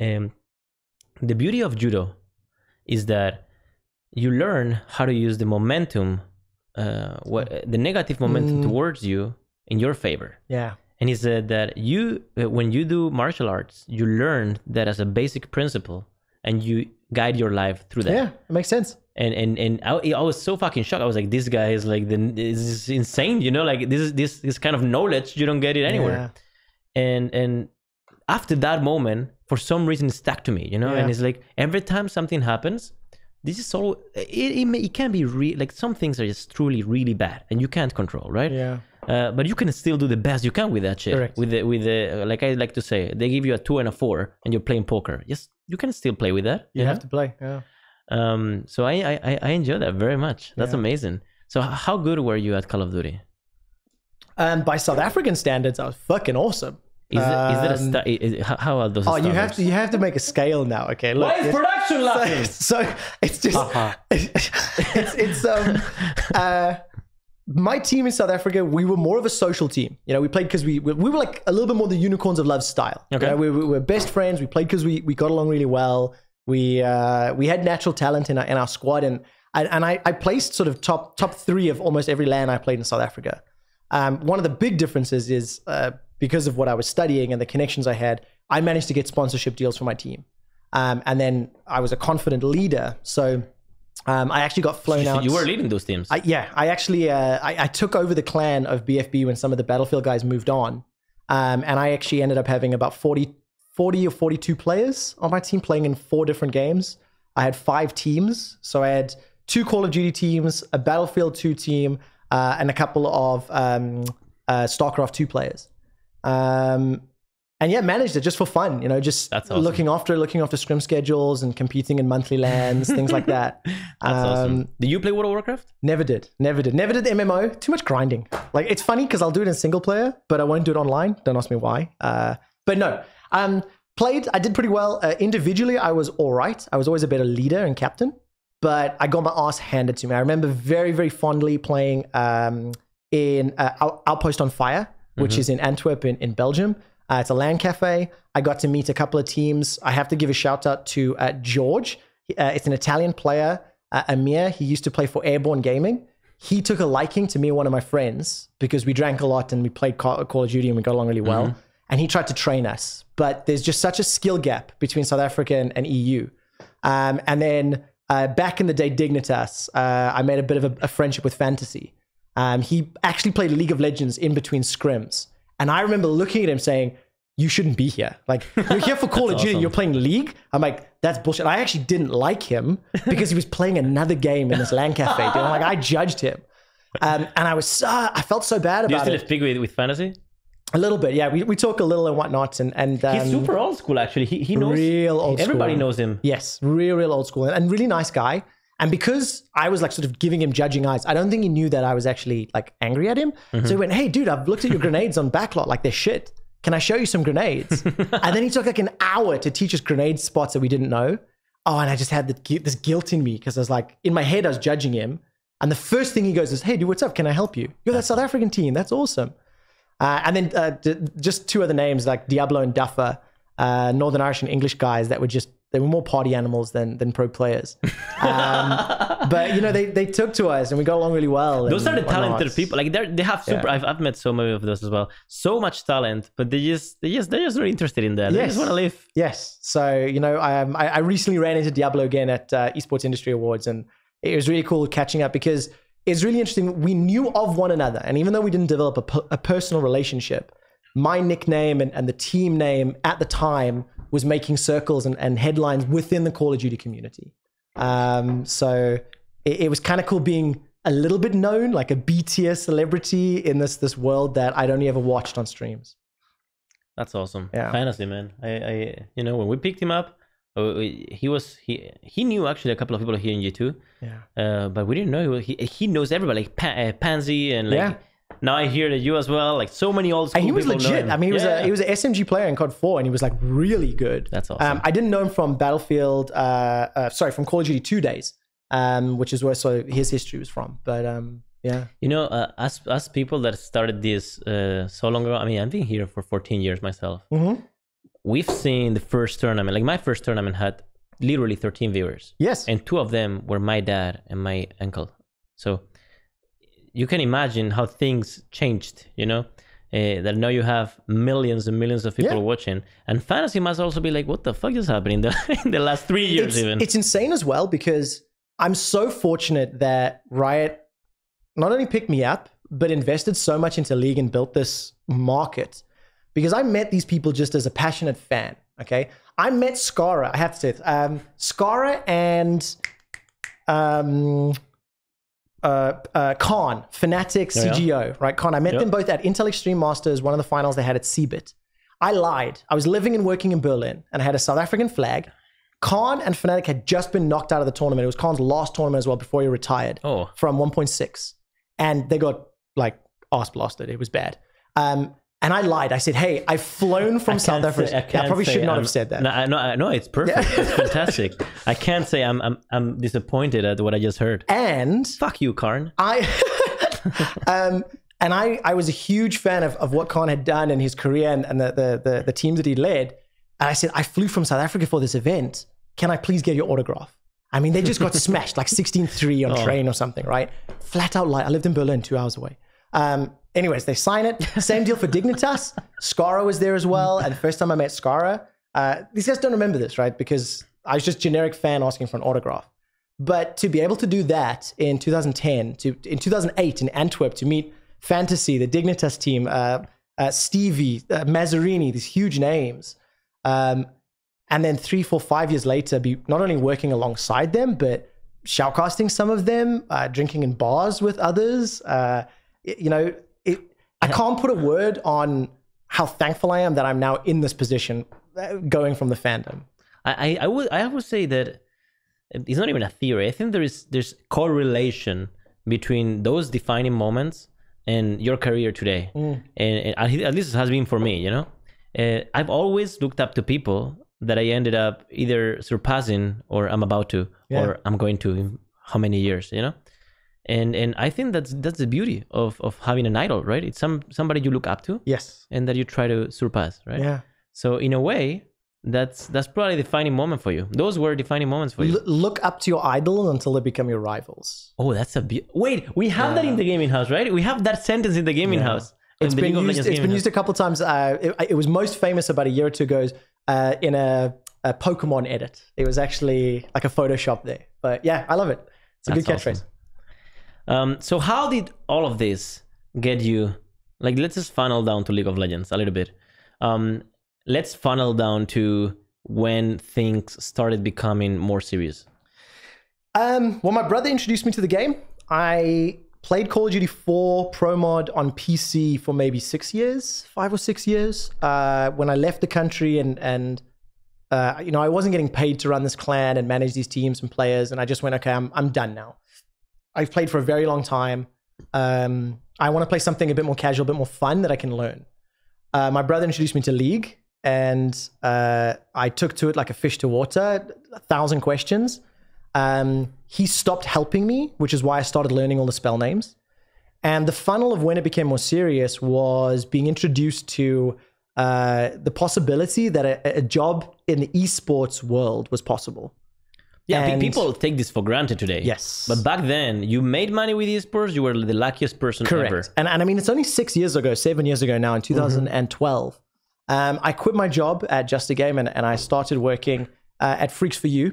the beauty of judo is that you learn how to use the momentum, the negative momentum towards you in your favor. Yeah. And he said that when you do martial arts, you learn that as a basic principle, and you guide your life through that. Yeah, it makes sense. And I was so fucking shocked. I was like, this guy is like, this is insane, like this kind of knowledge, you don't get it anywhere. Yeah. And after that moment, for some reason, it stuck to me, and it's like, every time something happens, this is so, it can be like some things are just truly really bad and you can't control, right? Yeah. But you can still do the best you can with that shit. Correct. With the like I like to say, they give you a 2 and a 4 and you're playing poker. Yes, you can still play with that. You have to play. Yeah. So I enjoy that very much. That's amazing. So how good were you at Call of Duty? By South African standards, I was fucking awesome. Is it how are those? Oh, you have to make a scale now. Okay. Look, why is production laughing? So it's just my team in South Africa, we were more of a social team. We played because we were like a little bit more the Unicorns of Love style. Okay. We were best friends. We played because we got along really well. We had natural talent in our squad, and I placed sort of top 3 of almost every LAN I played in South Africa. One of the big differences is because of what I was studying and the connections I had, I managed to get sponsorship deals for my team. And then I was a confident leader. So I actually got flown out. You were leading those teams. I took over the clan of BFB when some of the Battlefield guys moved on. And I actually ended up having about 40 or 42 players on my team playing in 4 different games. I had 5 teams. So I had 2 Call of Duty teams, a Battlefield 2 team, and a couple of StarCraft 2 players. And yeah, managed it just for fun, just That's awesome. looking after scrim schedules and competing in monthly lands, things like that. That's awesome. Did you play World of Warcraft? Never did the MMO. Too much grinding. Like, it's funny because I'll do it in single player, but I won't do it online. Don't ask me why. But no, played. I did pretty well. Individually, I was all right. I was always a better leader and captain, but I got my ass handed to me. I remember very, very fondly playing in Outpost on Fire, which is in Antwerp in Belgium. It's a LAN cafe. I got to meet a couple of teams. I have to give a shout out to George. It's an Italian player, Amir. He used to play for Airborne Gaming. He took a liking to me and one of my friends because we drank a lot and we played Call of Duty and we got along really well. And he tried to train us. But there's just such a skill gap between South Africa and EU. And then back in the day, Dignitas, I made a bit of a friendship with Fantasy. He actually played League of Legends in between scrims. And I remember looking at him saying, you shouldn't be here. Like, you're here for Call of Duty, you're playing League. I'm like, that's bullshit. I actually didn't like him because he was playing another game in this LAN cafe. Dude. I'm like, I judged him. And I felt so bad about it. Do you still speak with Fantasy? A little bit, yeah. We talk a little and whatnot. And he's super old school, actually. He knows. Real old school. Everybody knows him. Yes, real old school. And really nice guy. And because I was like sort of giving him judging eyes, I don't think he knew that I was actually like angry at him. So he went, hey, dude, I've looked at your grenades on Backlot. Like, they're shit. Can I show you some grenades? And then he took like an hour to teach us grenade spots that we didn't know. Oh, and I just had this guilt in me because I was like, in my head, I was judging him. And the first thing he goes is, hey, dude, what's up? Can I help you? You're that South African team. That's awesome. And then just 2 other names like Diablo and Duffer, Northern Irish and English guys that were they were more party animals than pro players. But they took to us and we got along really well. Those are the talented people. Like they have super. Yeah. I've met so many of those as well. So much talent, but they're just really interested in that. They just want to live. Yes. So I recently ran into Diablo again at Esports Industry Awards, and it was really cool catching up because it's really interesting. We knew of one another, and even though we didn't develop a personal relationship, my nickname and the team name at the time was making circles and headlines within the Call of Duty community. So it was kind of cool being a little bit known, like a B-tier celebrity in this world that I'd only ever watched on streams. That's awesome. Yeah. Fantasy, man. I when we picked him up, he knew actually a couple of people here in G2. Yeah. But we didn't know he knows everybody, like Pansy and like. Yeah. Now I hear that you as well, like so many old school and he was people legit. I mean, he was an SMG player in COD 4, and he was like really good. That's awesome. I didn't know him from Battlefield, from Call of Duty 2 days, which is where his history was from. But yeah, us people that started this so long ago. I mean, I've been here for 14 years myself. We've seen the first tournament. Like my first tournament had literally 13 viewers. Yes, and 2 of them were my dad and my uncle. So you can imagine how things changed, that now you have millions and millions of people watching, and Fantasy must also be like, what the fuck is happening in the last 3 years? It's insane as well, because I'm so fortunate that Riot not only picked me up, but invested so much into League and built this market, because I met these people just as a passionate fan. Okay. I met Skara, I have to say it, Skara and Khan, Fnatic, CGO, right? Khan, I met them both at Intel Extreme Masters, one of the finals they had at CeBIT. I lied. I was living and working in Berlin, and I had a South African flag. Khan and Fnatic had just been knocked out of the tournament. It was Khan's last tournament as well before he retired from 1.6. And they got like ass blasted. It was bad. And I lied. I said, hey, I've flown from South Africa. I probably should not have said that. No, it's perfect. Yeah. It's fantastic. I can't say I'm disappointed at what I just heard. And fuck you, Karn. I was a huge fan of what Khan had done in his career and the teams that he led. And I said, I flew from South Africa for this event. Can I please get your autograph? I mean, they just got smashed like 16-3 on train or something, right? Flat out lie. I lived in Berlin, 2 hours away. Anyways, they sign it. Same deal for Dignitas. Skara was there as well. And the first time I met Skara, these guys don't remember this, right? Because I was just generic fan asking for an autograph. But to be able to do that in 2010, in 2008 in Antwerp, to meet Fantasy, the Dignitas team, Stevie, Mazzarini, these huge names. And then 3, 4, 5 years later, be not only working alongside them, but shoutcasting some of them, drinking in bars with others. I can't put a word on how thankful I am that I'm now in this position, going from the fandom. I would say that it's not even a theory. I think there's correlation between those defining moments and your career today. And at least it has been for me, I've always looked up to people that I ended up either surpassing or I'm about to, or I'm going to in how many years, And I think that's the beauty of having an idol, right? It's somebody you look up to. Yes. And that you try to surpass, right? Yeah. So in a way, that's probably a defining moment for you. Those were defining moments for you. Look up to your idol until they become your rivals. Oh, that's wait, we have that in the gaming house, right? We have that sentence in the gaming house. It's been used a couple of times. It was most famous about a year or two ago in a Pokemon edit. It was actually like a Photoshop there. But yeah, I love it. It's a good catchphrase. Awesome. So how did all of this get you? Like, let's just funnel down to League of Legends a little bit. Let's funnel down to when things started becoming more serious. Well, my brother introduced me to the game. I played Call of Duty 4 Pro Mod on PC for maybe 5 or 6 years. When I left the country and I wasn't getting paid to run this clan and manage these teams and players, and I just went, okay, I'm done now. I've played for a very long time. I want to play something a bit more casual, a bit more fun that I can learn. My brother introduced me to League, and I took to it like a fish to water, 1,000 questions. He stopped helping me, which is why I started learning all the spell names. And the funnel of when it became more serious was being introduced to the possibility that a job in the esports world was possible. Yeah, people take this for granted today. Yes. But back then, you made money with esports, you were the luckiest person ever. And I mean, it's only 7 years ago now, in 2012. I quit my job at Just a Game and I started working at Freaks for You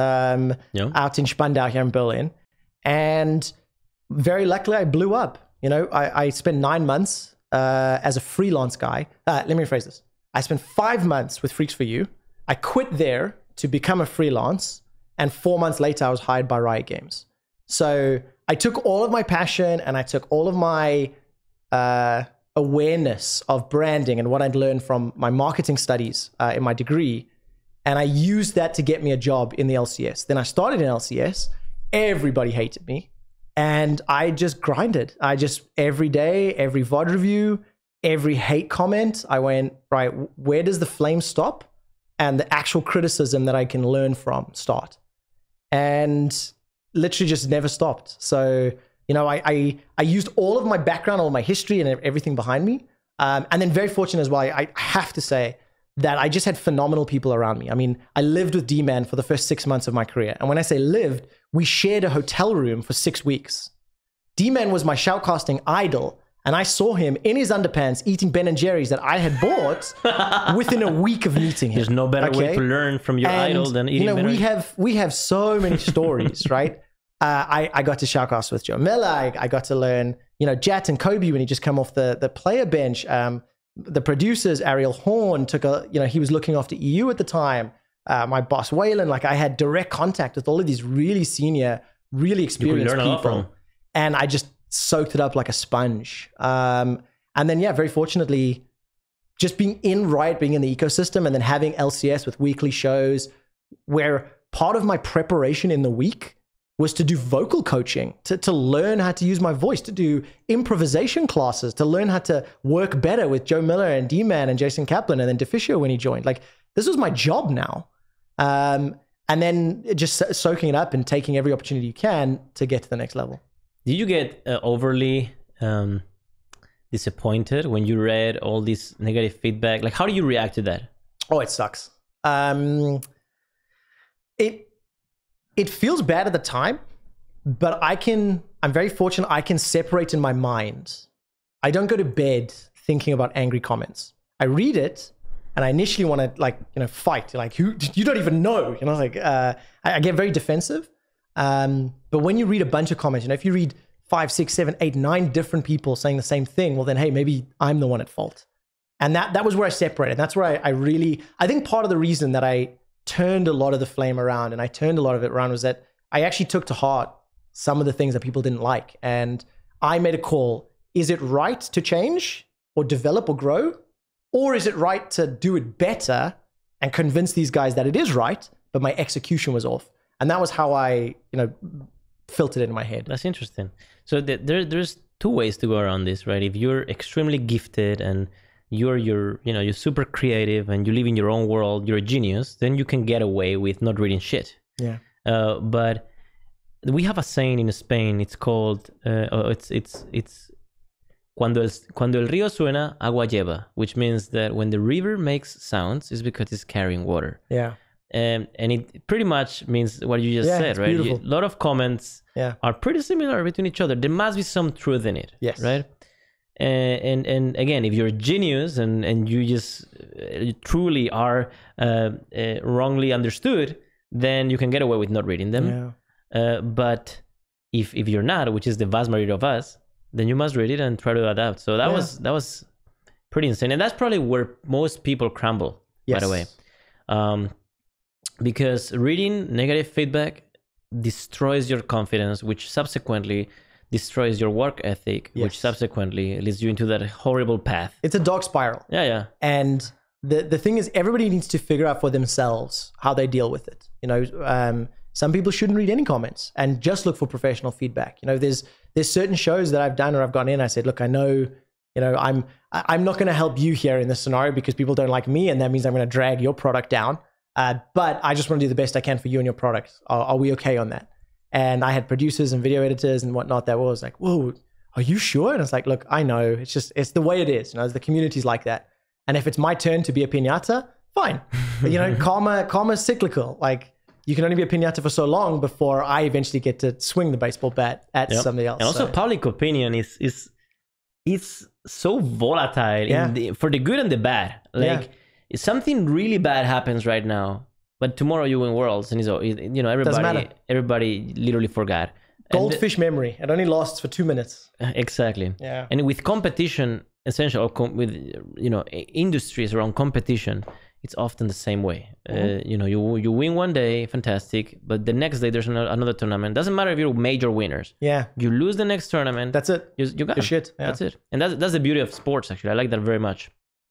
out in Spandau here in Berlin. And very luckily, I blew up. I spent 9 months as a freelance guy. Let me rephrase this. I spent 5 months with Freaks for You. I quit there to become a freelance. And 4 months later, I was hired by Riot Games. So I took all of my passion and I took all of my awareness of branding and what I'd learned from my marketing studies in my degree, and I used that to get me a job in the LCS. Then I started in LCS. Everybody hated me. And I just grinded. Every day, every VOD review, every hate comment, I went, right, where does the flame stop? And the actual criticism that I can learn from start. And literally just never stopped. So, I used all of my background, all my history and everything behind me. And then very fortunate as well, I have to say that I just had phenomenal people around me. I mean, I lived with D-Man for the first 6 months of my career. And when I say lived, we shared a hotel room for 6 weeks. D-Man was my shoutcasting idol. And I saw him in his underpants eating Ben & Jerry's that I had bought within a week of meeting him. There's no better way to learn from your idol than eating Ben & Jerry's. We have so many stories, right? I got to shoutcast with Joe Miller. I got to learn, Jat and Kobe when he just come off the player bench. The producers, Ariel Horn, he was looking after EU at the time. My boss, Waylon, I had direct contact with all of these really senior, really experienced people. And I just soaked it up like a sponge. And then, very fortunately, just being in Riot, being in the ecosystem, and then having LCS with weekly shows where part of my preparation in the week was to do vocal coaching, to learn how to use my voice, to do improvisation classes, to learn how to work better with Joe Miller and D-Man and Jason Kaplan and then Deficio when he joined. This was my job now. And then just soaking it up and taking every opportunity you can to get to the next level. Did you get overly disappointed when you read all this negative feedback? How do you react to that? Oh, it sucks. It feels bad at the time, but I'm very fortunate I can separate in my mind. I don't go to bed thinking about angry comments. I read it and I initially want to fight. You don't even know. I get very defensive. But when you read a bunch of comments, if you read 5, 6, 7, 8, 9 different people saying the same thing, well then, hey, maybe I'm the one at fault. And that was where I separated. That's where I think part of the reason that I turned a lot of the flame around and I turned a lot of it around was that I actually took to heart some of the things that people didn't like. And I made a call. Is it right to change or develop or grow? Or is it right to do it better and convince these guys that it is right, but my execution was off? And that was how I, filtered it in my head. That's interesting. So there's two ways to go around this, right? If you're extremely gifted and you're super creative and you live in your own world, you're a genius, then you can get away with not reading shit. Yeah. But we have a saying in Spain. It's called it's cuando el río suena, agua lleva, which means that when the river makes sounds, it's because it's carrying water. Yeah. And it pretty much means what you just said, right? A lot of comments are pretty similar between each other. There must be some truth in it, yes, right? And again, if you're a genius and you just truly are wrongly understood, then you can get away with not reading them. Yeah. But if you're not, which is the vast majority of us, then you must read it and try to adapt. So that was pretty insane, and that's probably where most people crumble. Yes. By the way, because reading negative feedback destroys your confidence, which subsequently destroys your work ethic, which subsequently leads you into that horrible path. It's a dark spiral. Yeah. And the thing is, everybody needs to figure out for themselves how they deal with it. Some people shouldn't read any comments and just look for professional feedback. There's certain shows that I've done or I've gone in. I said, look, I know, I'm not going to help you here in this scenario because people don't like me, and that means I'm going to drag your product down. But I just want to do the best I can for you and your product. Are we okay on that? And I had producers and video editors and whatnot that was like, whoa, are you sure? And it's like, look, I know. It's the way it is. The community's like that. And if it's my turn to be a piñata, fine. But, karma's cyclical. Like, you can only be a piñata for so long before I eventually get to swing the baseball bat at somebody else. And also public opinion is so volatile for the good and the bad. Like, if something really bad happens right now, but tomorrow you win Worlds, and everybody literally forgot. Goldfish memory. It only lasts for 2 minutes. Exactly. Yeah. And with competition, essentially, with industries around competition, it's often the same way. You win one day, fantastic, but the next day there's another tournament. Doesn't matter if you're major winners. Yeah. You lose the next tournament. That's it. You got shit. Yeah. That's it. And that's the beauty of sports. Actually, I like that very much.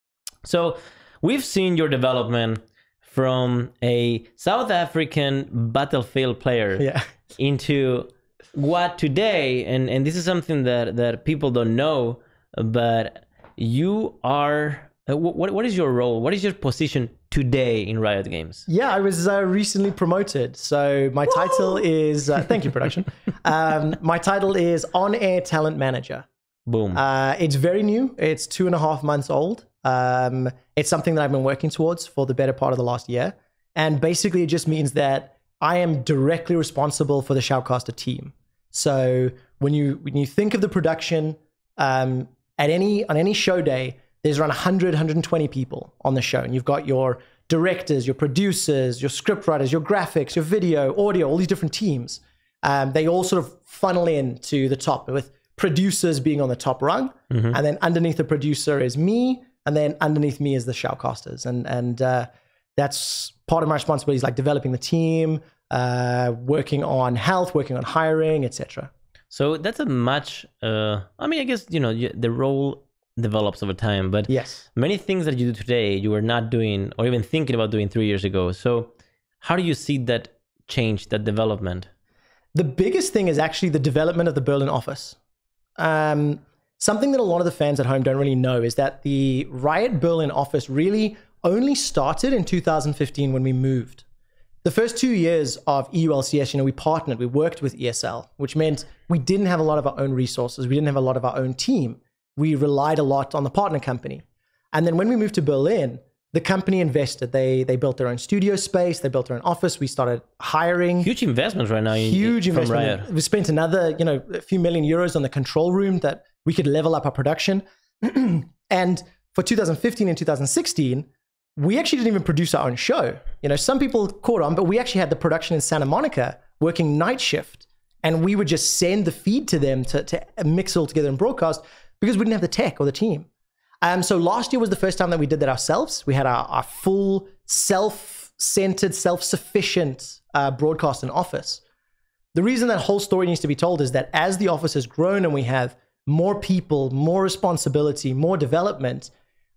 So we've seen your development from a South African Battlefield player into what today, and this is something that people don't know, but you are, what is your role? What is your position today in Riot Games? Yeah, I was recently promoted. So my title is, thank you, production. My title is On-Air Talent Manager. Boom. It's very new. It's 2.5 months old. It's something that I've been working towards for the better part of the last year. And basically it just means that I am directly responsible for the Shoutcaster team. So when you think of the production, on any show day, there's around 100, 120 people on the show. And you've got your directors, your producers, your script writers, your graphics, your video, audio, all these different teams. They all sort of funnel in to the top, with producers being on the top rung. Mm-hmm. And then underneath the producer is me. And then underneath me is the Shoutcasters. And that's part of my responsibilities, like developing the team, working on health, working on hiring, etc. So that's a much, I guess, the role develops over time, but yes, many things that you do today, you were not doing or even thinking about doing 3 years ago. So how do you see that change, that development? The biggest thing is actually the development of the Berlin office. Something that a lot of the fans at home don't really know is that the Riot Berlin office really only started in 2015 when we moved. The first 2 years of EULCS, we partnered, we worked with ESL, which meant we didn't have a lot of our own resources. We didn't have a lot of our own team. We relied a lot on the partner company. And then when we moved to Berlin, the company invested. They built their own studio space. They built their own office. We started hiring. Huge investments right now. Huge investment. We spent another, a few million euros on the control room that we could level up our production. And for 2015 and 2016, we actually didn't even produce our own show. Some people caught on, but we actually had the production in Santa Monica working night shift, and we would just send the feed to them to mix it all together and broadcast because we didn't have the tech or the team. So last year was the first time that we did that ourselves. We had our full self-centered, self-sufficient broadcast and office. The reason that whole story needs to be told is that as the office has grown and we have more people, more responsibility, more development,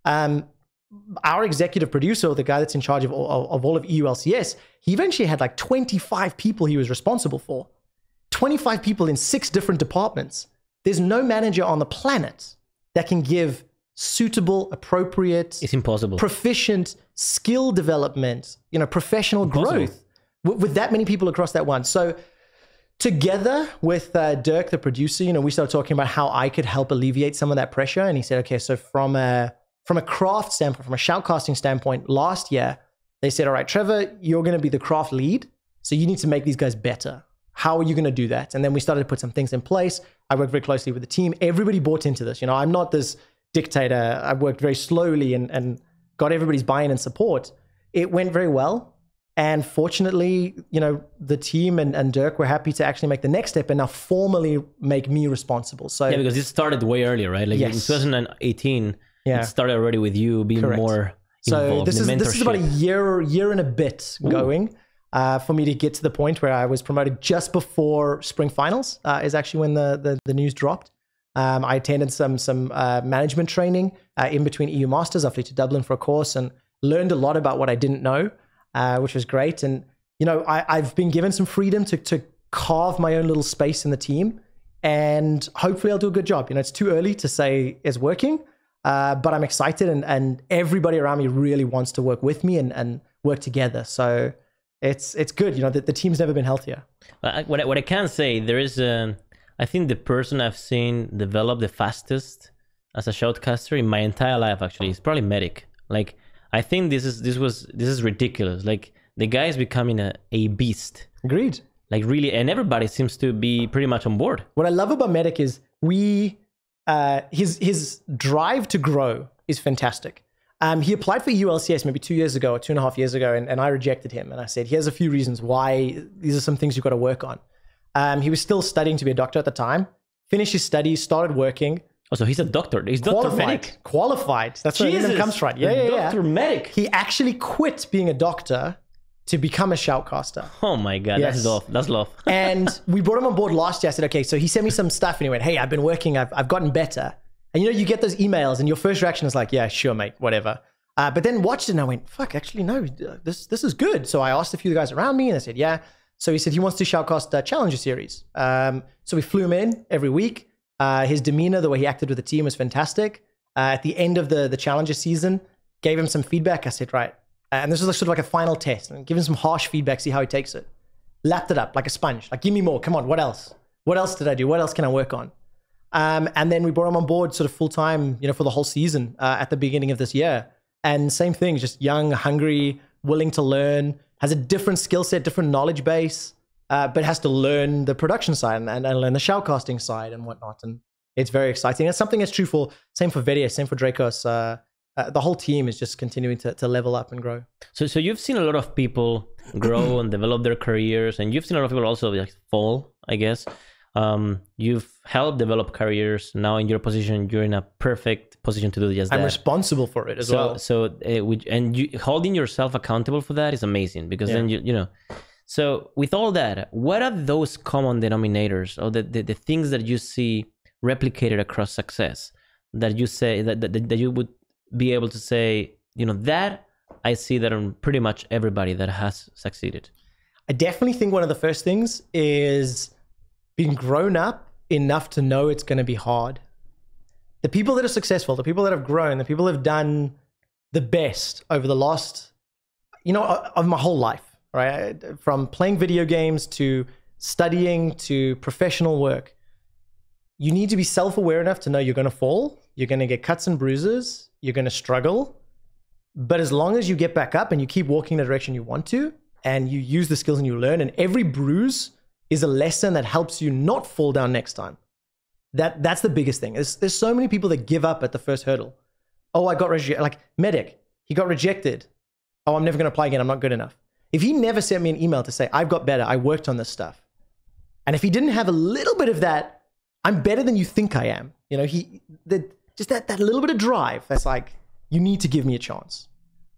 our executive producer, the guy that's in charge of all of EULCS, he eventually had like 25 people he was responsible for. 25 people in 6 different departments. There's no manager on the planet that can give suitable, appropriate, it's impossible, proficient skill development, professional growth with that many people across that one. So together with Dirk, the producer, we started talking about how I could help alleviate some of that pressure. And he said, okay, so from a craft standpoint, from a shoutcasting standpoint, last year, they said, all right, Trevor, you're going to be the craft lead. So you need to make these guys better. How are you going to do that? And then we started to put some things in place. I worked very closely with the team. Everybody bought into this. I'm not this dictator. I worked very slowly and got everybody's buy-in and support. It went very well. And fortunately, the team and Dirk were happy to actually make the next step and now formally make me responsible. So yeah, because it started way earlier, right? Like in 2018, it started already with you being more involved. So this is about a year and a bit going for me to get to the point where I was promoted just before spring finals is actually when the news dropped. I attended some management training in between EU Masters. I flew to Dublin for a course and learned a lot about what I didn't know, which was great. And, I've been given some freedom to carve my own little space in the team, and hopefully I'll do a good job. It's too early to say it's working, but I'm excited, and everybody around me really wants to work with me and work together. So it's good. The team's never been healthier. What I can say, there is I think the person I've seen develop the fastest as a shoutcaster in my entire life actually is probably Medic. Like, I think this is ridiculous. Like, the guy is becoming a beast. Agreed. Like, really, and everybody seems to be pretty much on board. What I love about Medic is his drive to grow is fantastic. He applied for ULCS maybe 2 years ago or 2.5 years ago, and I rejected him. And I said, here's a few reasons why. These are some things you've got to work on. He was still studying to be a doctor at the time, finished his studies, started working. Oh, so he's a doctor. He's Dr. Medic. Qualified. That's where the name comes from. Yeah. Dr. Medic. He actually quit being a doctor to become a shoutcaster. Oh my God, yes. That's love. And we brought him on board last year. I said, okay, so he sent me some stuff and he went, hey, I've been working, I've gotten better. And you get those emails and your first reaction is like, yeah, sure, mate, whatever. But then watched it and I went, fuck, actually, no, this is good. So I asked a few guys around me and they said, yeah. So he said he wants to shoutcast Challenger Series. So we flew him in every week. His demeanor, the way he acted with the team was fantastic. At the end of the Challenger season, gave him some feedback. I said, right. And this was sort of like a final test. And give him some harsh feedback, see how he takes it. Lapped it up like a sponge. Like, give me more. Come on, what else? What else did I do? What else can I work on? And then we brought him on board sort of full-time, for the whole season at the beginning of this year. And same thing, just young, hungry, willing to learn, has a different skill set, different knowledge base, but has to learn the production side and learn the shoutcasting side and whatnot. And it's very exciting. It's something that's true same for Vedia, same for Dracos. The whole team is just continuing to level up and grow. So you've seen a lot of people grow and develop their careers, and you've seen a lot of people also like fall, I guess. You've helped develop careers. Now in your position, you're in a perfect position to do just that. I'm responsible for it as well. So holding yourself accountable for that is amazing, because then you know. So with all that, what are those common denominators or the things that you see replicated across success that you say that you would be able to say, that I see that on pretty much everybody that has succeeded? I definitely think one of the first things is being grown up enough to know it's going to be hard. The people that are successful, the people that have grown, the people that have done the best over the last, of my whole life, right? From playing video games to studying to professional work, you need to be self-aware enough to know you're going to fall, you're going to get cuts and bruises, you're going to struggle. But as long as you get back up and you keep walking in the direction you want to, and you use the skills and you learn, and every bruise is a lesson that helps you not fall down next time. That's the biggest thing. There's so many people that give up at the first hurdle. Oh, I got rejected. Like Medic, he got rejected. Oh, I'm never going to play again. I'm not good enough. If he never sent me an email to say, I've got better, I worked on this stuff. And if he didn't have a little bit of that, I'm better than you think I am. You know, just that little bit of drive that's like, you need to give me a chance.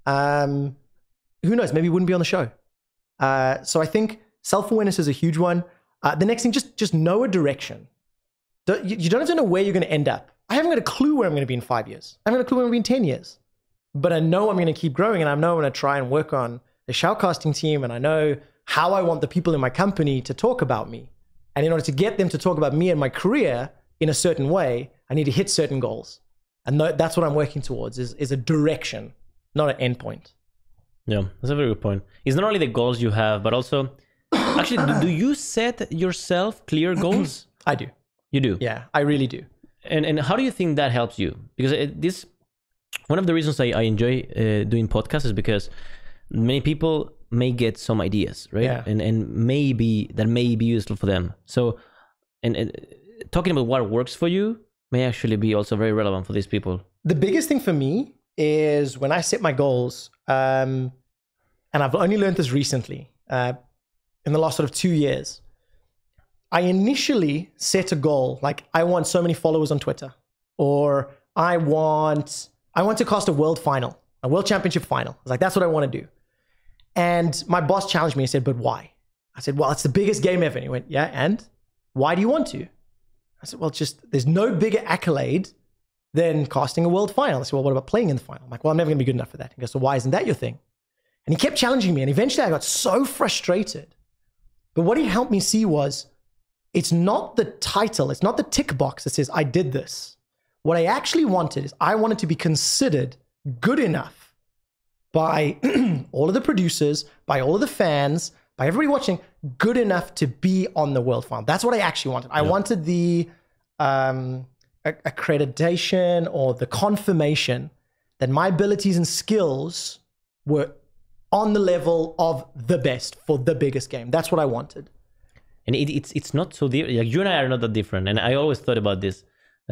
Who knows? Maybe he wouldn't be on the show. So I think self-awareness is a huge one. The next thing, just know a direction. You don't have to know where you're going to end up. I haven't got a clue where I'm going to be in 5 years. I haven't got a clue where I'm going to be in 10 years. But I know I'm going to keep growing, and I know I'm going to try and work on the shoutcasting team, and I know how I want the people in my company to talk about me. And in order to get them to talk about me and my career in a certain way, I need to hit certain goals. And that's what I'm working towards, is a direction, not an endpoint. Yeah, that's a very good point. It's not only the goals you have, but also, actually, do you set yourself clear goals? I do. You do? Yeah, I really do. And how do you think that helps you? Because one of the reasons I enjoy doing podcasts is because many people may get some ideas, right? Yeah. And maybe that may be useful for them. So, and talking about what works for you may actually be also very relevant for these people. The biggest thing for me is when I set my goals, and I've only learned this recently, in the last sort of 2 years, I initially set a goal, like I want so many followers on Twitter, or I want to cast a world final, a world championship final. I was like, that's what I want to do. And my boss challenged me and said, but why? I said, well, it's the biggest game ever. And he went, yeah, and why do you want to? I said, well, there's no bigger accolade than casting a world final. I said, well, what about playing in the final? I'm like, well, I'm never going to be good enough for that. He goes, so why isn't that your thing? And he kept challenging me. And eventually I got so frustrated. But what he helped me see was, it's not the title, it's not the tick box that says, I did this. What I actually wanted is I wanted to be considered good enough by all of the producers, by all of the fans, by everybody watching, good enough to be on the world final. That's what I actually wanted. I wanted the accreditation or the confirmation that my abilities and skills were on the level of the best for the biggest game. That's what I wanted. And it's not so different. Like you and I are not that different. And I always thought about this.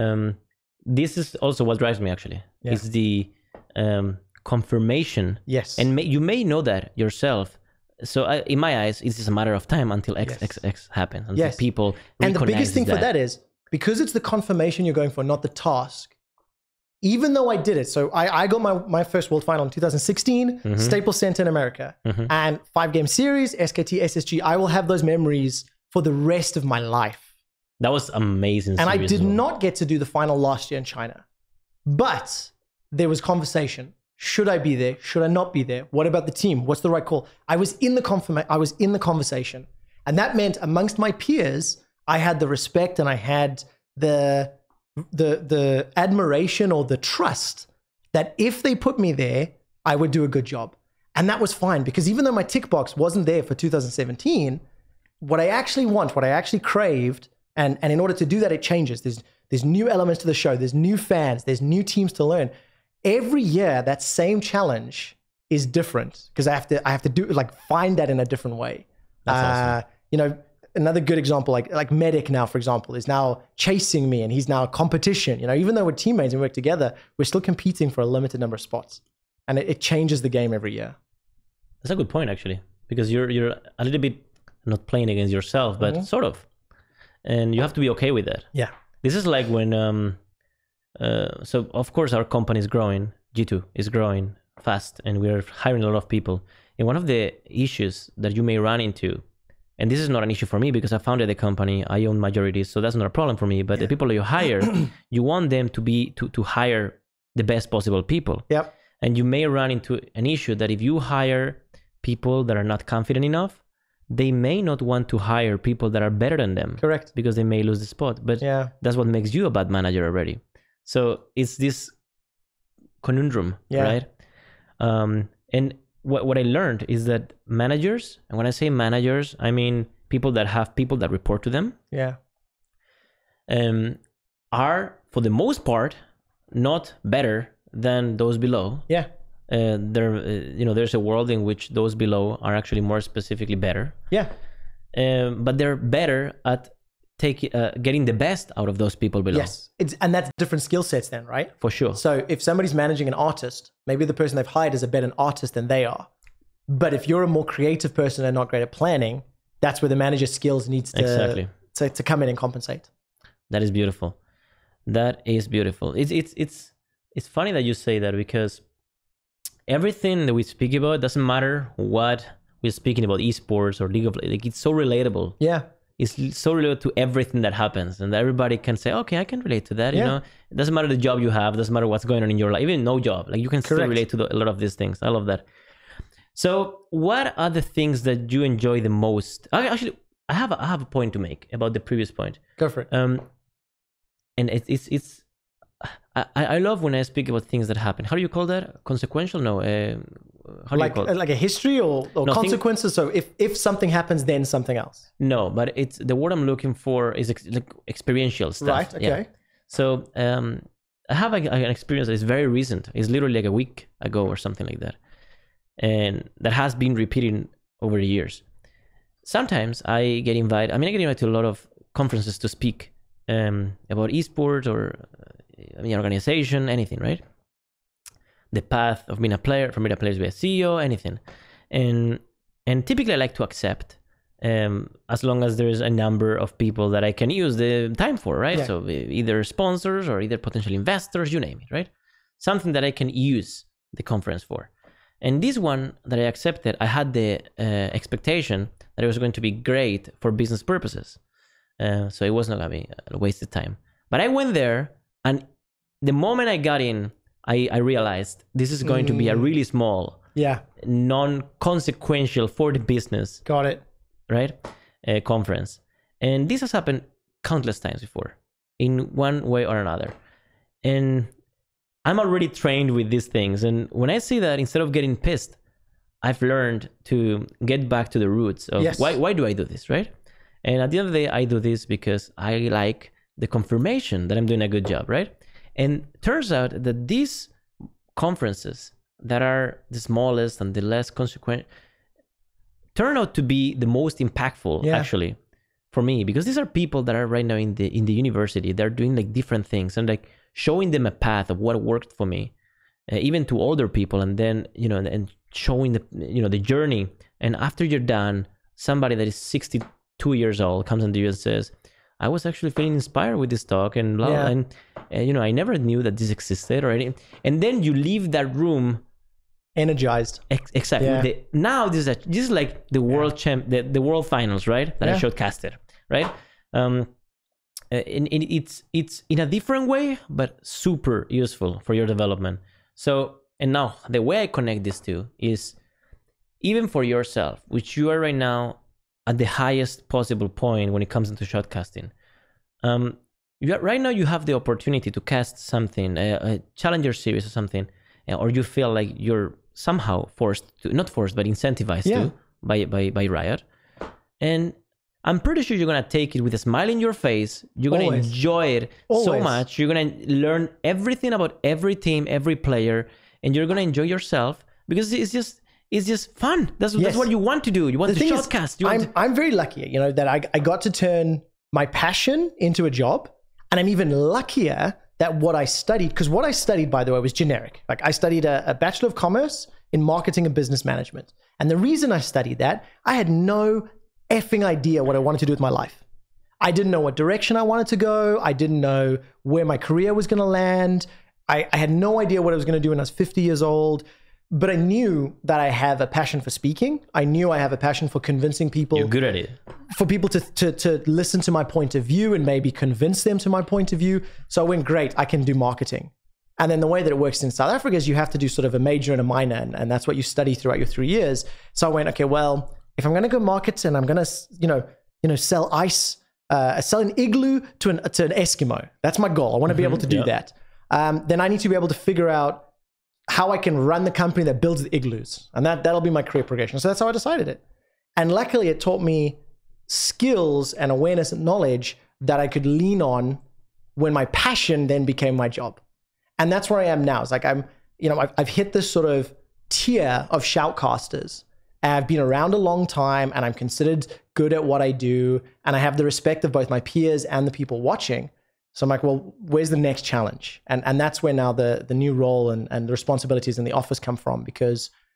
This is also what drives me, actually. Yeah. It's the confirmation. Yes. And you may know that yourself. So in my eyes, it's just a matter of time until X happens. Until people and the biggest thing for that is, because it's the confirmation you're going for, not the task. Even though I did it. So I got my first world final in 2016, Staples Center in America. And 5-game series, SKT, SSG. I will have those memories for the rest of my life. That was amazing. And I did not get to do the final last year in China. But there was conversation. Should I be there? Should I not be there? What about the team? What's the right call? I was in the conversation. And that meant amongst my peers, I had the respect and I had the admiration or the trust that if they put me there, I would do a good job. And that was fine, because even though my tick box wasn't there for 2017, what I actually want, what I actually craved, and in order to do that, it changes. There's new elements to the show. There's new fans. There's new teams to learn. Every year, that same challenge is different, because I have to do find that in a different way. That's awesome. Another good example, like Medic now, for example, is now chasing me, and he's now a competition. Even though we're teammates and work together, we're still competing for a limited number of spots, and it changes the game every year. That's a good point, actually, because you're a little bit not playing against yourself, but sort of, and you have to be okay with that. Yeah, this is like when so of course our company is growing, G2 is growing fast, and we're hiring a lot of people. And one of the issues that you may run into, and this is not an issue for me because I founded the company, I own majorities, so that's not a problem for me. But the people that you hire, you want them to hire the best possible people. Yep. And you may run into an issue that if you hire people that are not confident enough, they may not want to hire people that are better than them. Correct. Because they may lose the spot. But that's what makes you a bad manager already. So it's this conundrum, right? And what I learned is that managers, and when I say managers, I mean people that have people that report to them, are for the most part not better than those below. There's a world in which those below are actually more specifically better. But they're better at getting the best out of those people below. Yes, and that's different skill sets then, right? For sure. So if somebody's managing an artist, maybe the person they've hired is a better artist than they are. But if you're a more creative person and not great at planning, that's where the manager skills needs to to come in and compensate. That is beautiful. That is beautiful. It's funny that you say that, because everything that we speak about, doesn't matter what we're speaking about, esports or League of Legends, like, it's so relatable. Yeah. It's so related to everything that happens, and everybody can say, okay, I can relate to that. You know, it doesn't matter the job you have, doesn't matter what's going on in your life, even no job, like you can still relate to a lot of these things. I love that. So what are the things that you enjoy the most? Actually, I have a point to make about the previous point. Go for it. And I love when I speak about things that happen. How do you call that? Consequential? No. How do you call it? Like a history or no, consequences? So if something happens, then something else. No, but it's the word I'm looking for is like experiential stuff. Right. Okay. Yeah. So I have an experience that is very recent. It's literally like a week ago or something like that, and that has been repeating over the years. Sometimes I get invited. I get invited to a lot of conferences to speak about esports or organization, anything, right? The path of being a player, from being a player to be a CEO, anything. And typically I like to accept, as long as there's a number of people that I can use the time for, right? Yeah. So either sponsors or either potential investors, you name it, right? Something that I can use the conference for. And this one that I accepted, I had the expectation that it was going to be great for business purposes. So it was not going to be a wasted time. But I went there, and the moment I got in, I realized this is going to be a really small, non-consequential for the business. Got it. Right? Conference. And this has happened countless times before, in one way or another. And I'm already trained with these things. And when I see that, instead of getting pissed, I've learned to get back to the roots of why do I do this, right? And at the end of the day, I do this because I like the confirmation that I'm doing a good job, right? And turns out that these conferences that are the smallest and the less consequent turn out to be the most impactful, actually, for me, because these are people that are right now in the university. They're doing like different things and like showing them a path of what worked for me, even to older people, and then and showing the journey. And after you're done, somebody that is 62 years old comes into you and says, I was actually feeling inspired with this talk, and blah, and I never knew that this existed or anything. And then you leave that room energized. Exactly. Yeah. Now this is like the world the world finals, right? That I showcasted, right? And it's in a different way, but super useful for your development. So, and now the way I connect these two is even for yourself, which you are right now at the highest possible point when it comes into shotcasting. Right now you have the opportunity to cast something, a challenger series or something, or you feel like you're somehow forced to, not forced, but incentivized to by Riot. And I'm pretty sure you're going to take it with a smile in your face. You're going to enjoy it so much. You're going to learn everything about every team, every player, and you're going to enjoy yourself because it's just fun. That's what you want to do. You want to shotcast. I'm very lucky, that I got to turn my passion into a job. And I'm even luckier that what I studied, because what I studied, by the way, was generic. Like I studied a Bachelor of Commerce in Marketing and Business Management. And the reason I studied that, I had no effing idea what I wanted to do with my life. I didn't know what direction I wanted to go. I didn't know where my career was going to land. I had no idea what I was going to do when I was 50 years old. But I knew that I have a passion for speaking. I knew I have a passion for convincing people. You're good at it. For people to listen to my point of view and maybe convince them to my point of view. So I went, great, I can do marketing. And then the way that it works in South Africa is you have to do sort of a major and a minor, and that's what you study throughout your 3 years. So I went, okay, well, if I'm going to go market and I'm going to, sell ice, sell an igloo to an Eskimo. That's my goal. I want to be able to do that. Then I need to be able to figure out how I can run the company that builds the igloos. And that'll be my career progression. So that's how I decided it. And luckily it taught me skills and awareness and knowledge that I could lean on when my passion then became my job. And that's where I am now. It's like I've hit this sort of tier of shoutcasters. I've been around a long time and I'm considered good at what I do. And I have the respect of both my peers and the people watching. So I'm like, well, where's the next challenge? And that's where now the new role and the responsibilities in the office come from, because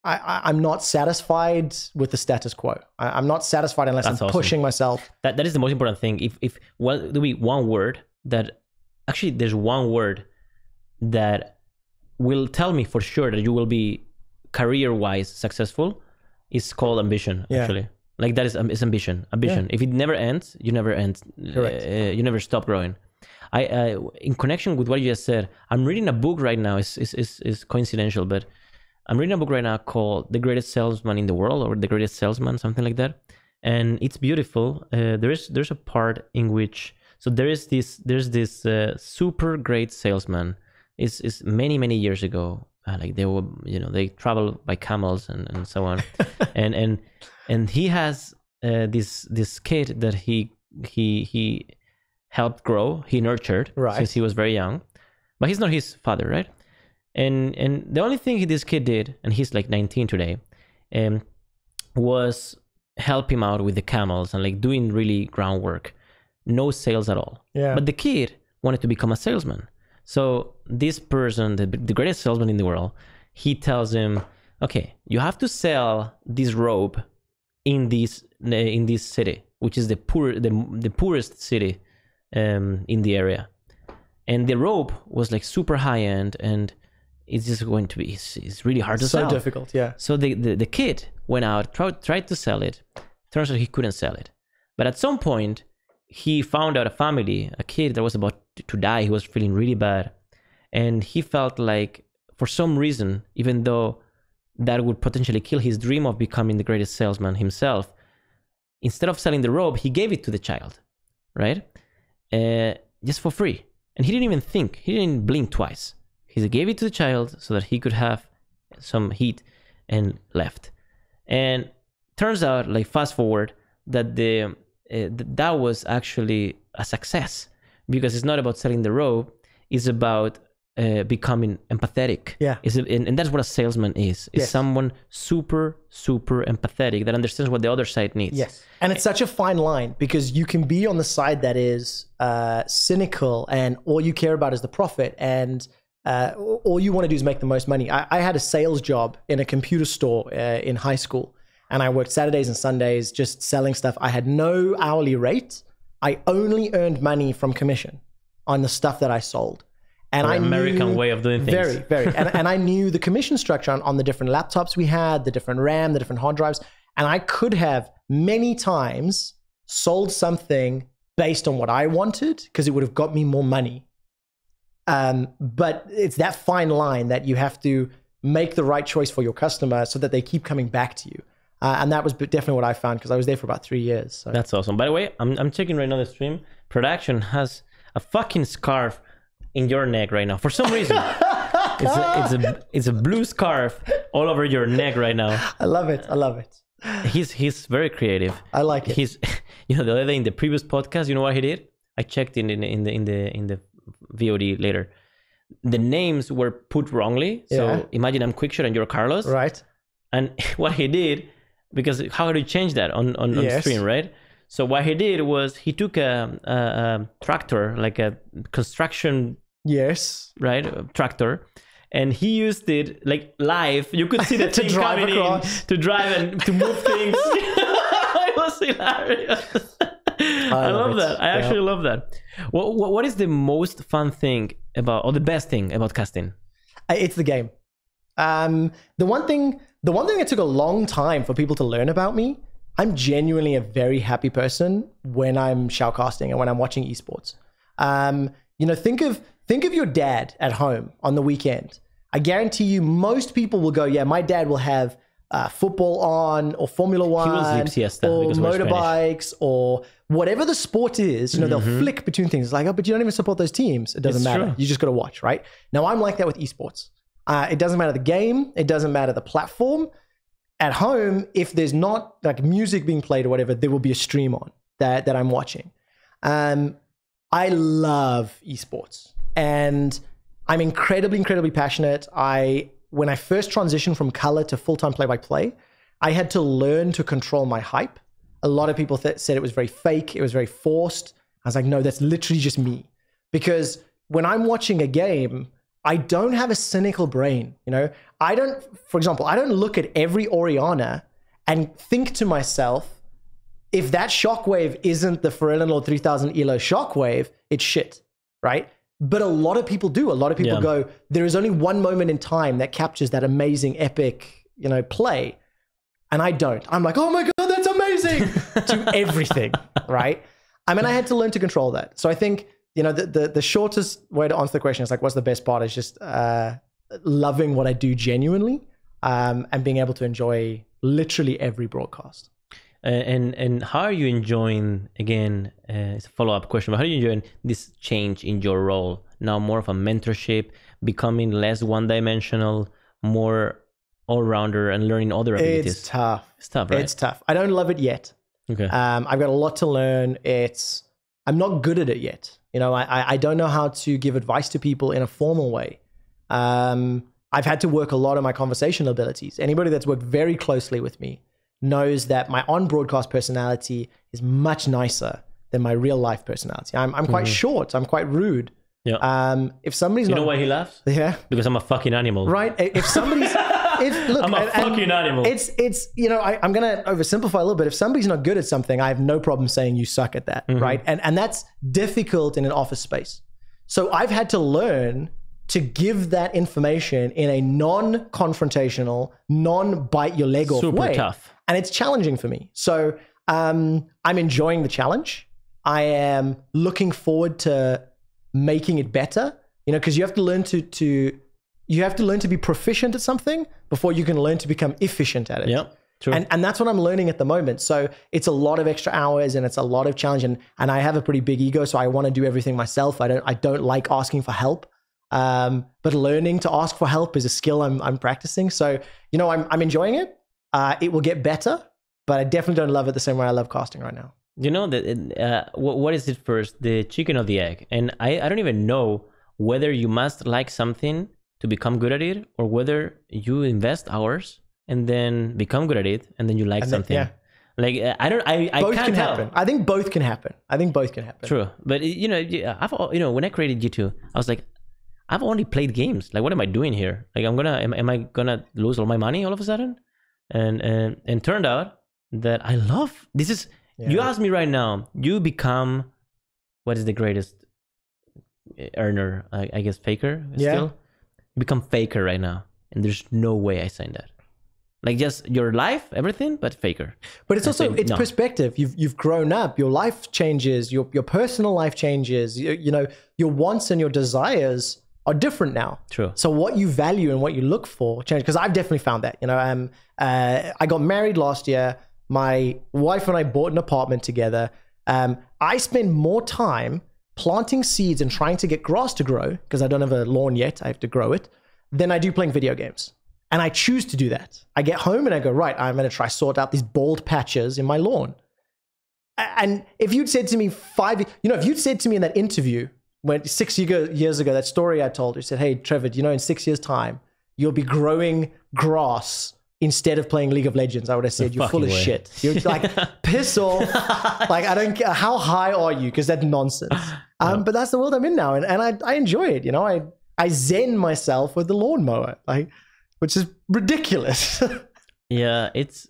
I'm not satisfied with the status quo. I'm not satisfied unless I'm That's awesome. pushing myself. That is the most important thing. If well, there be one word that actually there's one word that will tell me for sure that you will be career-wise successful, is called ambition. Yeah. Actually, like that is ambition. Ambition. If it never ends, you never end. Correct. You never stop growing. I in connection with what you just said, I'm reading a book right now. It's coincidental, but I'm reading a book right now called The Greatest Salesman in the World, or The Greatest Salesman, something like that. And it's beautiful. There's a part in which, so there's this super great salesman. Is many years ago. Like they were, they travel by camels and so on. and he has this kid that he helped grow, he nurtured since he was very young, but he's not his father, right? And the only thing this kid did, and he's like 19 today, was help him out with the camels and like doing really groundwork. No sales at all. Yeah. But the kid wanted to become a salesman. So this person, the greatest salesman in the world, he tells him, okay, you have to sell this robe in this city, which is the poorest city in the area. And the robe was like super high end, and it's just going to be, it's really hard to sell. So difficult, yeah. So the kid went out, tried to sell it. Turns out he couldn't sell it. But at some point, he found out a kid that was about to die. He was feeling really bad. And he felt like, for some reason, even though that would potentially kill his dream of becoming the greatest salesman himself, instead of selling the robe, he gave it to the child, right? Just for free. And he didn't even think, he didn't blink twice. He gave it to the child so that he could have some heat and left. And turns out, like fast forward, that that was actually a success, because it's not about selling the robe, it's about becoming empathetic. Yeah. And that's what a salesman is. It's someone super empathetic that understands what the other side needs. Yes. And it's such a fine line, because you can be on the side that is cynical and all you care about is the profit, and all you want to do is make the most money. I had a sales job in a computer store in high school, and I worked Saturdays and Sundays just selling stuff. I had no hourly rate. I only earned money from commission on the stuff that I sold. And I American way of doing things. Very. And I knew the commission structure on the different laptops we had, the different RAM, the different hard drives. And I could have many times sold something based on what I wanted, because it would have got me more money. But it's that fine line that you have to make the right choice for your customer so that they keep coming back to you. And that was definitely what I found, because I was there for about 3 years. So. That's awesome. By the way, I'm checking right now the stream. Production has a fucking scarf in your neck right now for some reason. it's a blue scarf all over your neck right now. I love it. He's very creative. I like it. He's the other day in the previous podcast, you know what he did? I checked in the VOD later. The names were put wrongly. So imagine I'm Quickshot and you're Carlos. Right. And what he did, because how do you change that on stream, right? So what he did was he took a tractor, like a construction, right, tractor, and he used it like live. You could see the team coming across. To drive and to move things. It was hilarious. I love that. I actually love that. What is the most fun thing about, or the best thing about casting? It's the game. The one thing that took a long time for people to learn about me, I'm genuinely a very happy person when I'm shoutcasting and when I'm watching esports. Think of your dad at home on the weekend. I guarantee you most people will go, yeah, my dad will have football on, or Formula One, or motorbikes, or whatever the sport is. They'll flick between things. It's like, oh, but you don't even support those teams. It doesn't matter. True. You just got to watch, right? Now, I'm like that with esports. It doesn't matter the game. It doesn't matter the platform. At home, if there's not like music being played or whatever, there will be a stream on that I'm watching. I love esports, and I'm incredibly passionate. When I first transitioned from color to full-time play-by-play, I had to learn to control my hype. A lot of people said it was very fake. It was very forced. I was like, no, that's literally just me. Because when I'm watching a game, I don't have a cynical brain. For example, I don't look at every Oriana and think to myself, if that shockwave isn't the Fereldenlord 3000 ELO shockwave, it's shit, right? But a lot of people do. A lot of people go, there is only one moment in time that captures that amazing, epic, play. And I don't. I'm like, oh my God, that's amazing to everything, right? I mean, I had to learn to control that. So I think, the shortest way to answer the question is like, what's the best part is just loving what I do genuinely and being able to enjoy literally every broadcast. And how are you enjoying, again, it's a follow-up question, but how are you enjoying this change in your role? Now more of a mentorship, becoming less one-dimensional, more all-rounder and learning other abilities? It's tough. It's tough, right? It's tough. I don't love it yet. Okay. I've got a lot to learn. I'm not good at it yet. I don't know how to give advice to people in a formal way. I've had to work a lot on my conversational abilities. Anybody that's worked very closely with me knows that my on-broadcast personality is much nicer than my real-life personality. I'm quite short. I'm quite rude. Yeah. If somebody's you know why he laughs? Yeah. Because I'm a fucking animal. Right. If somebody's... Look, I'm a fucking animal. I'm going to oversimplify a little bit. If somebody's not good at something, I have no problem saying you suck at that, right? And that's difficult in an office space. So I've had to learn to give that information in a non-confrontational, non-bite your leg off way. Super tough. And it's challenging for me. So I'm enjoying the challenge. I am looking forward to making it better, because you have to learn to be proficient at something before you can learn to become efficient at it. Yeah, true. And that's what I'm learning at the moment. So it's a lot of extra hours and it's a lot of challenge. And I have a pretty big ego, so I want to do everything myself. I don't like asking for help. But learning to ask for help is a skill I'm practicing. So, I'm enjoying it. It will get better, but I definitely don't love it the same way I love casting right now. What is it first, the chicken or the egg? And I don't even know whether you must like something to become good at it, or whether you invest hours and then become good at it, and then you like something. Yeah. Like I both can't can tell. happen. I think both can happen. True, but when I created G2, I was like, I've only played games. Like, what am I doing here? Like, am I gonna lose all my money all of a sudden? And turned out that I love this. Is you ask me right now, you become what is the greatest earner? I guess Faker. Still? You become Faker right now, and there's no way I signed that. Like, just your life, everything, but Faker. But it's also perspective. You've grown up. Your life changes. Your personal life changes. Your wants and your desires are different now. True. So what you value and what you look for change. Because I've definitely found that. I got married last year. My wife and I bought an apartment together. I spend more time planting seeds and trying to get grass to grow, because I don't have a lawn yet, I have to grow it, than I do playing video games. And I choose to do that. I get home and I go, right, I'm going to try sort out these bald patches in my lawn. And if you'd said to me if you'd said to me in that interview, when 6 years ago, that story I told you, said, hey, Trevor, in 6 years' time, you'll be growing grass instead of playing League of Legends, I would have said, you're full of shit. You're like, piss off. Like, I don't care. How high are you? Because that's nonsense. But that's the world I'm in now. And I enjoy it. I zen myself with the lawnmower, which is ridiculous. Yeah, it's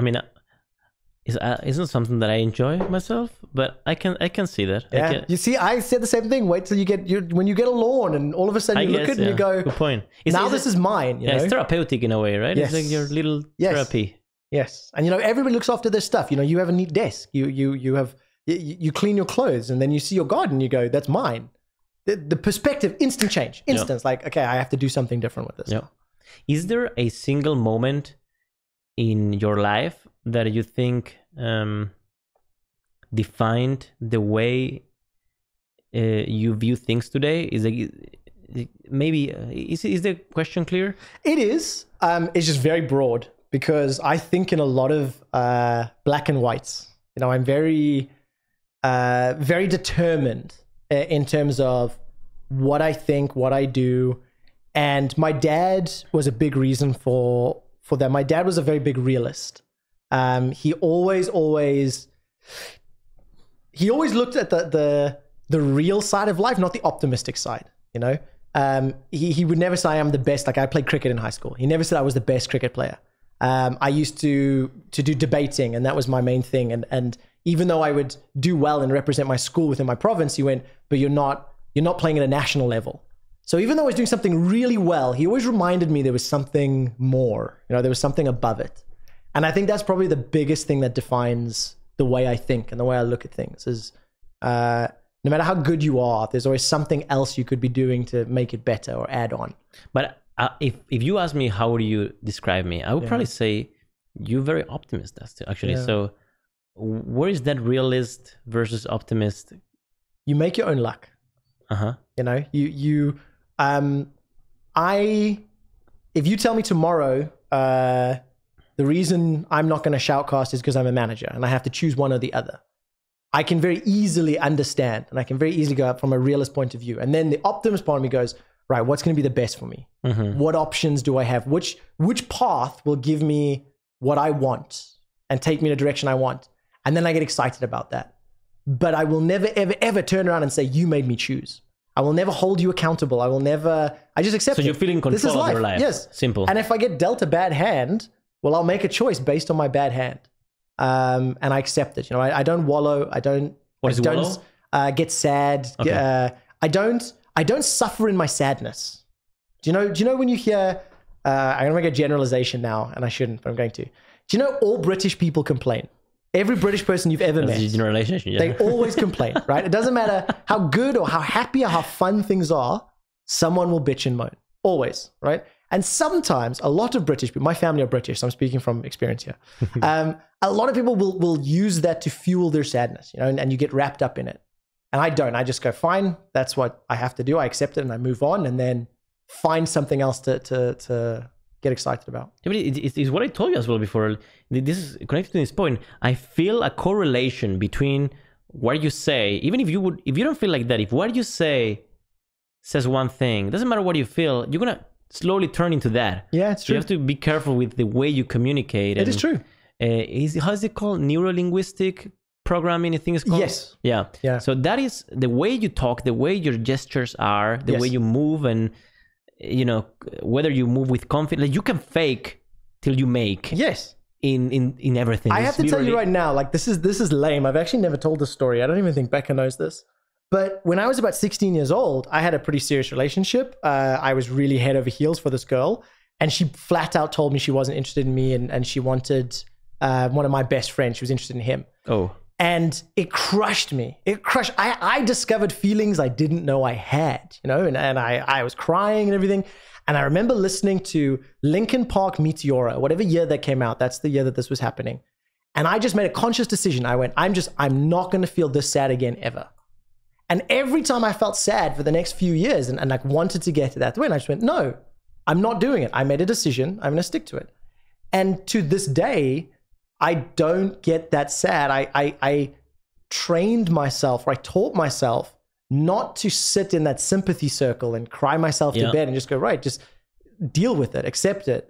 not something that I enjoy myself, but I can see that. Yeah, you see, I said the same thing. Wait till when you get a lawn, and all of a sudden you look at it and you go, good point. This is mine. It's therapeutic in a way, right? Yes. It's like your little therapy. Yes, and everybody looks after their stuff. You have a neat desk. You clean your clothes, and then you see your garden. You go, that's mine. The perspective, instant change, Like, okay, I have to do something different with this. Yeah. Is there a single moment in your life that you think defined the way you view things today? Is the question clear? It is. It's just very broad, because I think in a lot of black and whites. I'm very, very determined in terms of what I think, what I do. And my dad was a big reason for that. My dad was a very big realist. He always looked at the real side of life, not the optimistic side. he would never say I'm the best. Like I played cricket in high school. He never said I was the best cricket player. I used to do debating, and that was my main thing. And even though I would do well and represent my school within my province, he went, but you're not playing at a national level. So even though I was doing something really well, he always reminded me there was something more. You know, there was something above it. And I think that's probably the biggest thing that defines the way I think and the way I look at things is no matter how good you are, there's always something else you could be doing to make it better or add on. But if you ask me, how do you describe me? I would probably say you're very optimist, actually. Yeah. So where is that realist versus optimist? You make your own luck. You know, if you tell me tomorrow, the reason I'm not going to shoutcast is because I'm a manager and I have to choose one or the other, I can very easily understand and I can very easily go up from a realist point of view. And then the optimist part of me goes, right, what's going to be the best for me? What options do I have? Which path will give me what I want and take me in the direction I want? And then I get excited about that. But I will never, ever, ever turn around and say, you made me choose. I will never hold you accountable. I just accept it. So you're feeling control of your life. Yes. Simple. And if I get dealt a bad hand, well, I'll make a choice based on my bad hand. And I accept it. You know, I don't wallow. I don't get sad. Okay. I don't suffer in my sadness. Do you know when you hear, I'm going to make a generalization now, and I shouldn't, but I'm going to. Do you know all British people complain? Every British person you've ever met, they always complain, right? It doesn't matter how good or how happy or how fun things are, someone will bitch and moan. Always, right? And sometimes a lot of British people, my family are British, so I'm speaking from experience here. A lot of people will use that to fuel their sadness, you know, and you get wrapped up in it. And I don't. I just go, fine, that's what I have to do. I accept it and I move on and then find something else to get excited about. Yeah, but it's what I told you as well before. This is connected to this point. I feel a correlation between what you say, even if you don't feel like that, if what you say says one thing, doesn't matter what you feel, you're going to slowly turn into that. Yeah, it's true. You have to be careful with the way you communicate. It is true. How is it called? Neuro-linguistic programming, I think it's called? Yes. Yeah. So that is the way you talk, the way your gestures are, the way you move, and you know, whether you move with confidence. Like, you can fake till you make. Yes. In everything. I have to tell you right now, like this is lame. I've actually never told this story. I don't even think Becca knows this. But when I was about 16 years old, I had a pretty serious relationship. I was really head over heels for this girl. And she flat out told me she wasn't interested in me and she wanted one of my best friends. She was interested in him. Oh. And it crushed me. I discovered feelings I didn't know I had, you know, and I was crying and everything. And I remember listening to Linkin Park Meteora, whatever year that came out. That's the year that this was happening. And I just made a conscious decision. I went, I'm not going to feel this sad again ever. And every time I felt sad for the next few years and like wanted to get to that point, I just went, no, I'm not doing it. I made a decision. I'm going to stick to it. And to this day, I don't get that sad. I trained myself, or I taught myself not to sit in that sympathy circle and cry myself to bed and just go, right, just deal with it, accept it,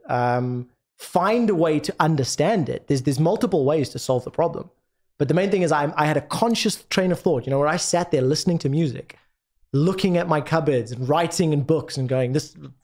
find a way to understand it. There's multiple ways to solve the problem. But the main thing is I had a conscious train of thought, you know, where I sat there listening to music, looking at my cupboards and writing in books and going,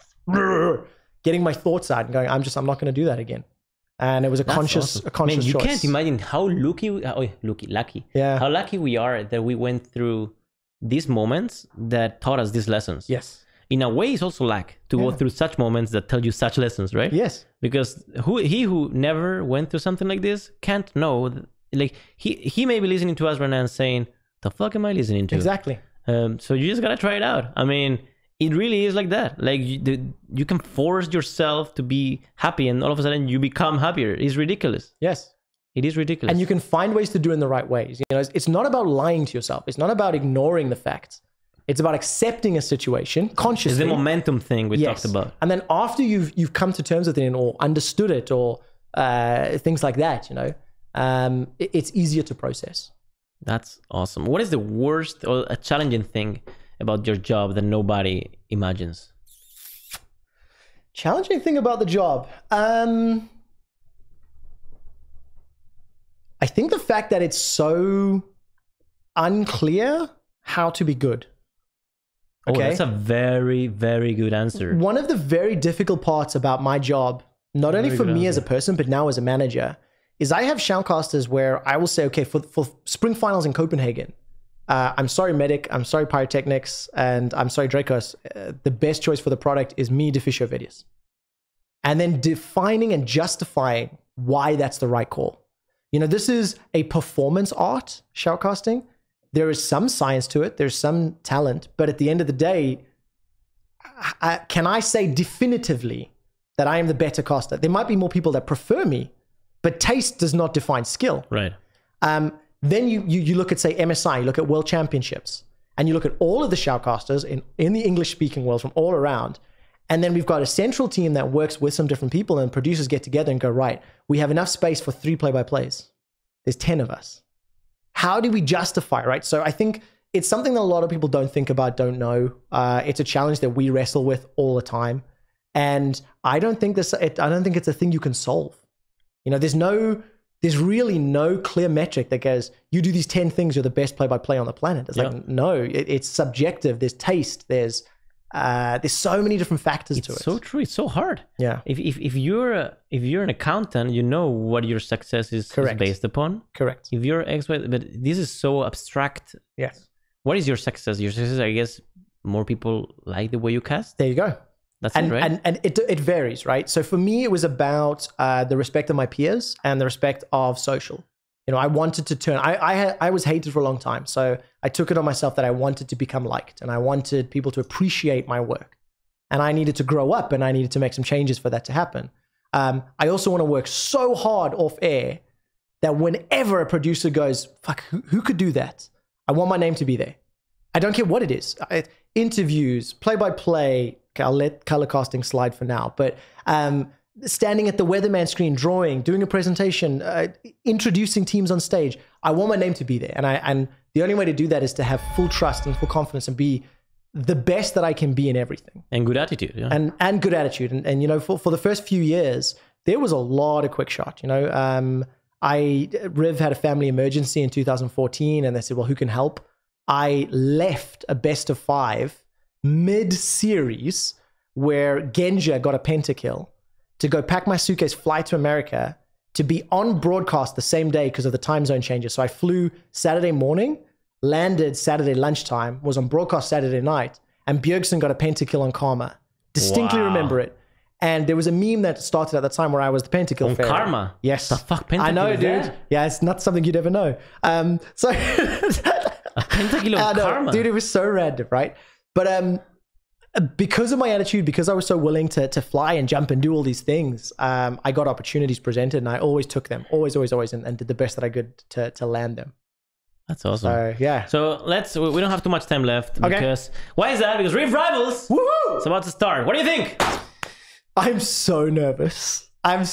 getting my thoughts out and going, I'm not going to do that again. And it was a conscious choice. You can't imagine how lucky. Yeah. How lucky we are that we went through these moments that taught us these lessons. Yes. In a way, it's also luck to go through such moments that tell you such lessons, right? Yes. Because he who never went through something like this can't know. Like he may be listening to us right now and saying, "The fuck am I listening to?" Exactly. So you just gotta try it out. I mean, it really is like that. Like you can force yourself to be happy, and all of a sudden you become happier. It's ridiculous. Yes. It is ridiculous. And you can find ways to do it in the right ways. You know, it's not about lying to yourself. It's not about ignoring the facts. It's about accepting a situation consciously. It's the momentum thing we talked about. And then after you've come to terms with it or understood it or things like that, you know, it's easier to process. That's awesome. What is the worst or a challenging thing about your job that nobody imagines? Challenging thing about the job? I think the fact that it's so unclear how to be good. Oh, Okay. that's a very, very good answer. One of the very difficult parts about my job, not only for me as a person, but now as a manager, is I have shoutcasters where I will say, okay, for spring finals in Copenhagen, I'm sorry, Medic, I'm sorry, Pyrotechnics, and I'm sorry, Dracos. The best choice for the product is me, Deficio Vidius. And then defining and justifying why that's the right call. You know, this is a performance art, shoutcasting. There is some science to it. There's some talent. But at the end of the day, can I say definitively that I am the better caster? There might be more people that prefer me, but taste does not define skill. Right. Then you look at, say, MSI, you look at World Championships, and you look at all of the shoutcasters in the English-speaking world from all around, and then we've got a central team that works with some different people, and producers get together and go, right, we have enough space for 3 play-by-plays. There's 10 of us. How do we justify, right? So I think it's something that a lot of people don't think about, don't know. It's a challenge that we wrestle with all the time. And I don't think it's a thing you can solve. You know, there's really no clear metric that goes, you do these 10 things, you're the best play-by-play on the planet. It's like, no, it's subjective. There's taste. There's so many different factors to it. It's so true. It's so hard. Yeah. If you're an accountant, you know what your success is based upon. Correct. If you're expert, but this is so abstract. Yes. What is your success? Your success, I guess, more people like the way you cast. There you go. That's it, right? And it varies, right? So for me, it was about the respect of my peers and the respect of social. You know, I wanted to turn. I was hated for a long time, so I took it on myself that I wanted to become liked, and I wanted people to appreciate my work, and I needed to grow up, and I needed to make some changes for that to happen. I also want to work so hard off air that whenever a producer goes, "Fuck, who could do that?" I want my name to be there. I don't care what it is. Interviews, play-by-play. Okay, I'll let color casting slide for now, but standing at the weatherman screen, drawing, doing a presentation, introducing teams on stage. I want my name to be there. And the only way to do that is to have full trust and full confidence and be the best that I can be in everything. And good attitude. Yeah. And good attitude. And you know, for the first few years, there was a lot of quick shot. You know, Riv had a family emergency in 2014 and they said, well, who can help? I left a best of 5 mid-series where Genja got a pentakill to go pack my suitcase, fly to America, to be on broadcast the same day because of the time zone changes. So I flew Saturday morning, landed Saturday lunchtime, was on broadcast Saturday night, and Bjergsen got a pentakill on Karma. Distinctly remember it. And there was a meme that started at the time where I was the pentakill on fairy. Karma? Yes. The fuck pentakill I know, is dude. that? Yeah, it's not something you'd ever know. So A pentakill on Karma? dude, it was so random, right? But because of my attitude, because I was so willing to fly and jump and do all these things, I got opportunities presented and I always took them. Always, and did the best that I could to land them. That's awesome. So, yeah. So we don't have too much time left. Because why is that? Because Rift Rivals is about to start. What do you think? I'm so nervous. I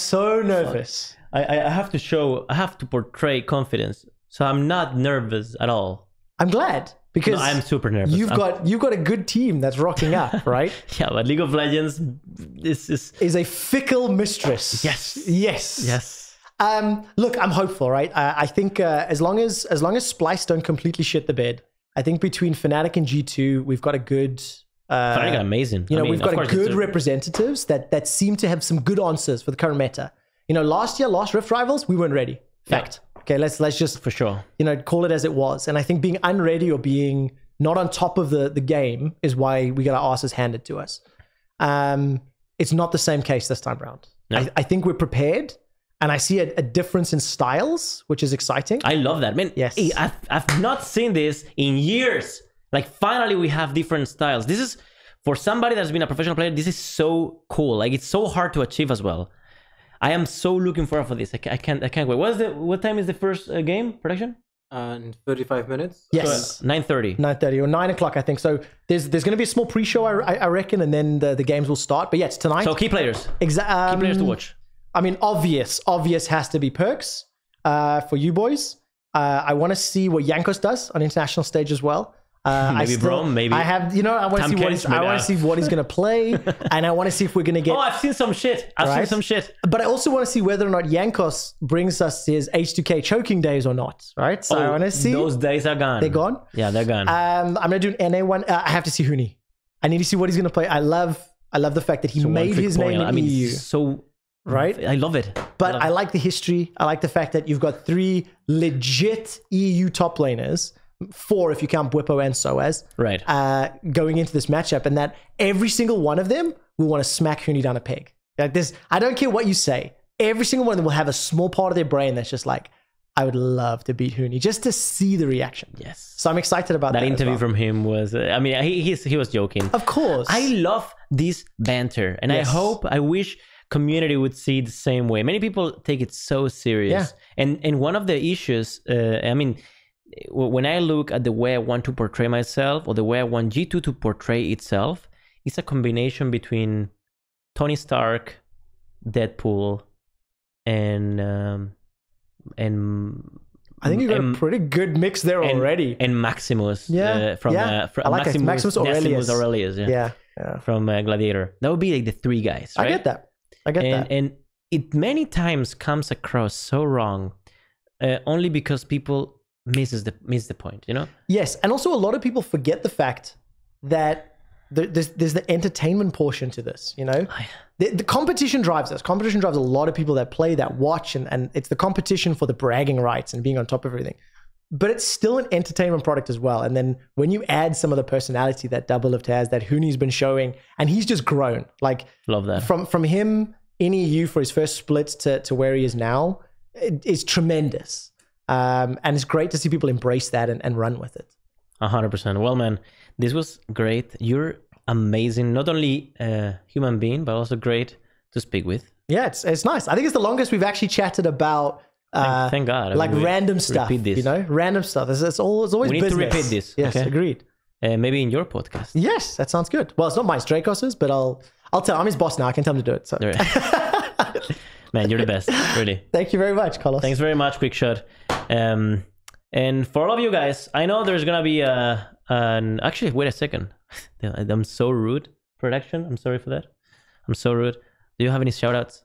have to portray confidence. So I'm not nervous at all. I'm glad. Because I'm super nervous. You've got a good team that's rocking up, right? Yeah, but League of Legends is a fickle mistress. Yes. Look, I'm hopeful, right? I think as long as Splice don't completely shit the bed, I think between Fnatic and G2, we've got a good. Fnatic are amazing. You know, we've got good representatives that seem to have some good answers for the current meta. You know, last Rift Rivals, we weren't ready. Fact. Yeah. Okay, let's just for sure, you know, call it as it was. And I think being unready or being not on top of the game is why we got our asses handed to us. It's not the same case this time around. No. I think we're prepared, and I see a difference in styles, which is exciting. I love that, man. Yes, I've not seen this in years. Like finally, we have different styles. This is for somebody that's been a professional player. This is so cool. Like it's so hard to achieve as well. I am so looking forward for this. I can't wait. What time is the first game production? In 35 minutes. Yes, 9:30. 9:30 or 9 o'clock, I think. So there's going to be a small pre-show, I reckon, and then the games will start. But yeah, it's tonight. So key players. Exactly. Key players to watch. I mean, obvious has to be Perks for you boys. I want to see what Jankos does on international stage as well. Maybe Braum, maybe. I have, you know, I want to see what he's going to play, and I want to see if we're going to get. Oh, I've seen some shit. But I also want to see whether or not Jankos brings us his H2K choking days or not, right? So I want to see. Those days are gone. They're gone. Yeah, they're gone. I'm going to do an NA one. I have to see Huni. I need to see what he's going to play. I love the fact that he made his name in EU. So right? I love it. But I like the history. I like the fact that you've got 3 legit EU top laners, 4 if you count Bwipo and Soaz, right? Going into this matchup, and that every single one of them will want to smack Huni down a peg. Like this, I don't care what you say. Every single one of them will have a small part of their brain that's just like, I would love to beat Huni, just to see the reaction. Yes. So I'm excited about that. That interview from him was, I mean, he was joking. Of course. I love this banter, and Yes. I wish community would see the same way. Many people take it so serious. Yeah. And one of the issues, I mean, when I look at the way I want to portray myself, or the way I want G2 to portray itself, it's a combination between Tony Stark, Deadpool, and I think you got a pretty good mix there already. And Maximus. Yeah. From I like it. Maximus Aurelius. Yeah. From Gladiator. That would be like the 3 guys, right? I get that. And it many times comes across so wrong, only because people miss the point, you know? Yes, and also a lot of people forget the fact that there's the entertainment portion to this, you know? The competition drives us. Competition drives a lot of people that play, that watch, and it's the competition for the bragging rights and being on top of everything. But it's still an entertainment product as well. And then when you add some of the personality that Doublelift has, that Huni's been showing, and he's just grown. Like, love that. From him in EU for his first splits to where he is now, it's tremendous. And it's great to see people embrace that and run with it. 100%. Well, man, this was great. You're amazing. Not only a human being, but also great to speak with. Yeah, it's nice. I think it's the longest we've actually chatted about. Thank God. Like random stuff, you know, random stuff. It's always we need business. to repeat this. Yes, okay? Agreed. Maybe in your podcast. Yes, that sounds good. Well, it's not mine, Dracos's, but I'll tell. I'm his boss now. I can tell him to do it. So. Man, you're the best, really. Thank you very much, Carlos. Thanks very much, Quickshot. And for all of you guys, I know there's gonna be actually, wait a second. I'm so rude, production. I'm sorry for that. I'm so rude. Do you have any shout outs?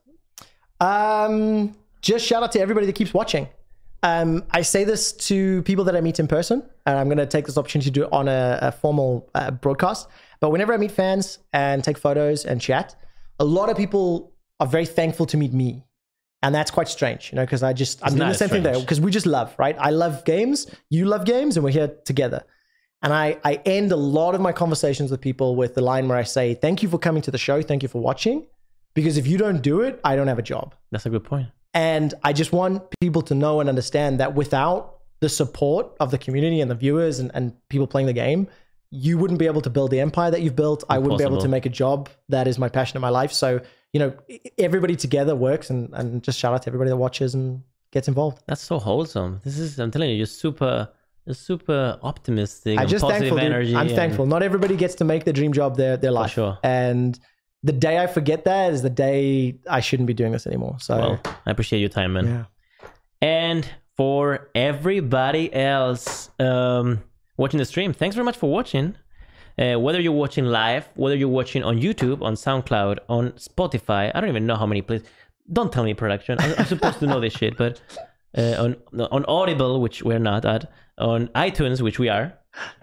Just shout out to everybody that keeps watching. I say this to people that I meet in person, and I'm going to take this opportunity to do it on a formal broadcast. But whenever I meet fans and take photos and chat, a lot of people are very thankful to meet me. And that's quite strange, you know, because I'm doing the same thing there, because we just love, right? I love games, you love games, and we're here together. And I end a lot of my conversations with people with the line where I say, thank you for coming to the show, thank you for watching, because if you don't do it, I don't have a job. That's a good point. And I just want people to know and understand that without the support of the community and the viewers and people playing the game, you wouldn't be able to build the empire that you've built. I wouldn't be able to make a job that is my passion in my life. So, you know, everybody together works, and just shout out to everybody that watches and gets involved. That's so wholesome. I'm telling you, you're super optimistic. I'm just thankful, energy. I'm thankful. Not everybody gets to make the dream job their life. For sure. And the day I forget that is the day I shouldn't be doing this anymore. So well, I appreciate your time, man. Yeah. And for everybody else watching the stream, thanks very much for watching. Whether you're watching live, whether you're watching on YouTube, on SoundCloud, on Spotify, I don't even know how many places. Don't tell me, production. I'm supposed to know this shit, but on Audible, which we're not at, on iTunes, which we are.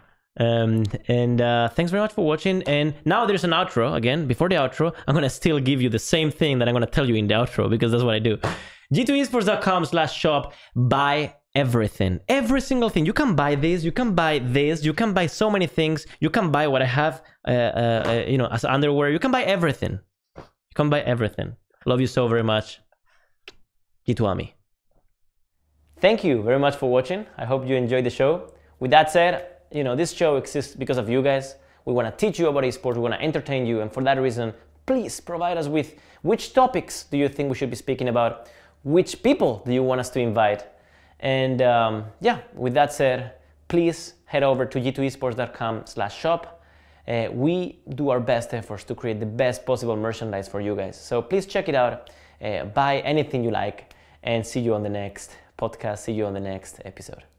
Thanks very much for watching. And now there's an outro. Again, before the outro, I'm gonna still give you the same thing that I'm gonna tell you in the outro, because that's what I do. g2esports.com/shop. Buy everything, every single thing. You can buy this, you can buy this, you can buy so many things. You can buy what I have, you know, as underwear. You can buy everything. You can buy everything. Love you so very much. G2 Army. Thank you very much for watching. I hope you enjoyed the show. With that said, you know, this show exists because of you guys. We want to teach you about esports, we want to entertain you, and for that reason, please provide us with which topics do you think we should be speaking about, which people do you want us to invite, and yeah, with that said, please head over to g2esports.com/shop. We do our best efforts to create the best possible merchandise for you guys, so please check it out, buy anything you like, and see you on the next podcast, see you on the next episode.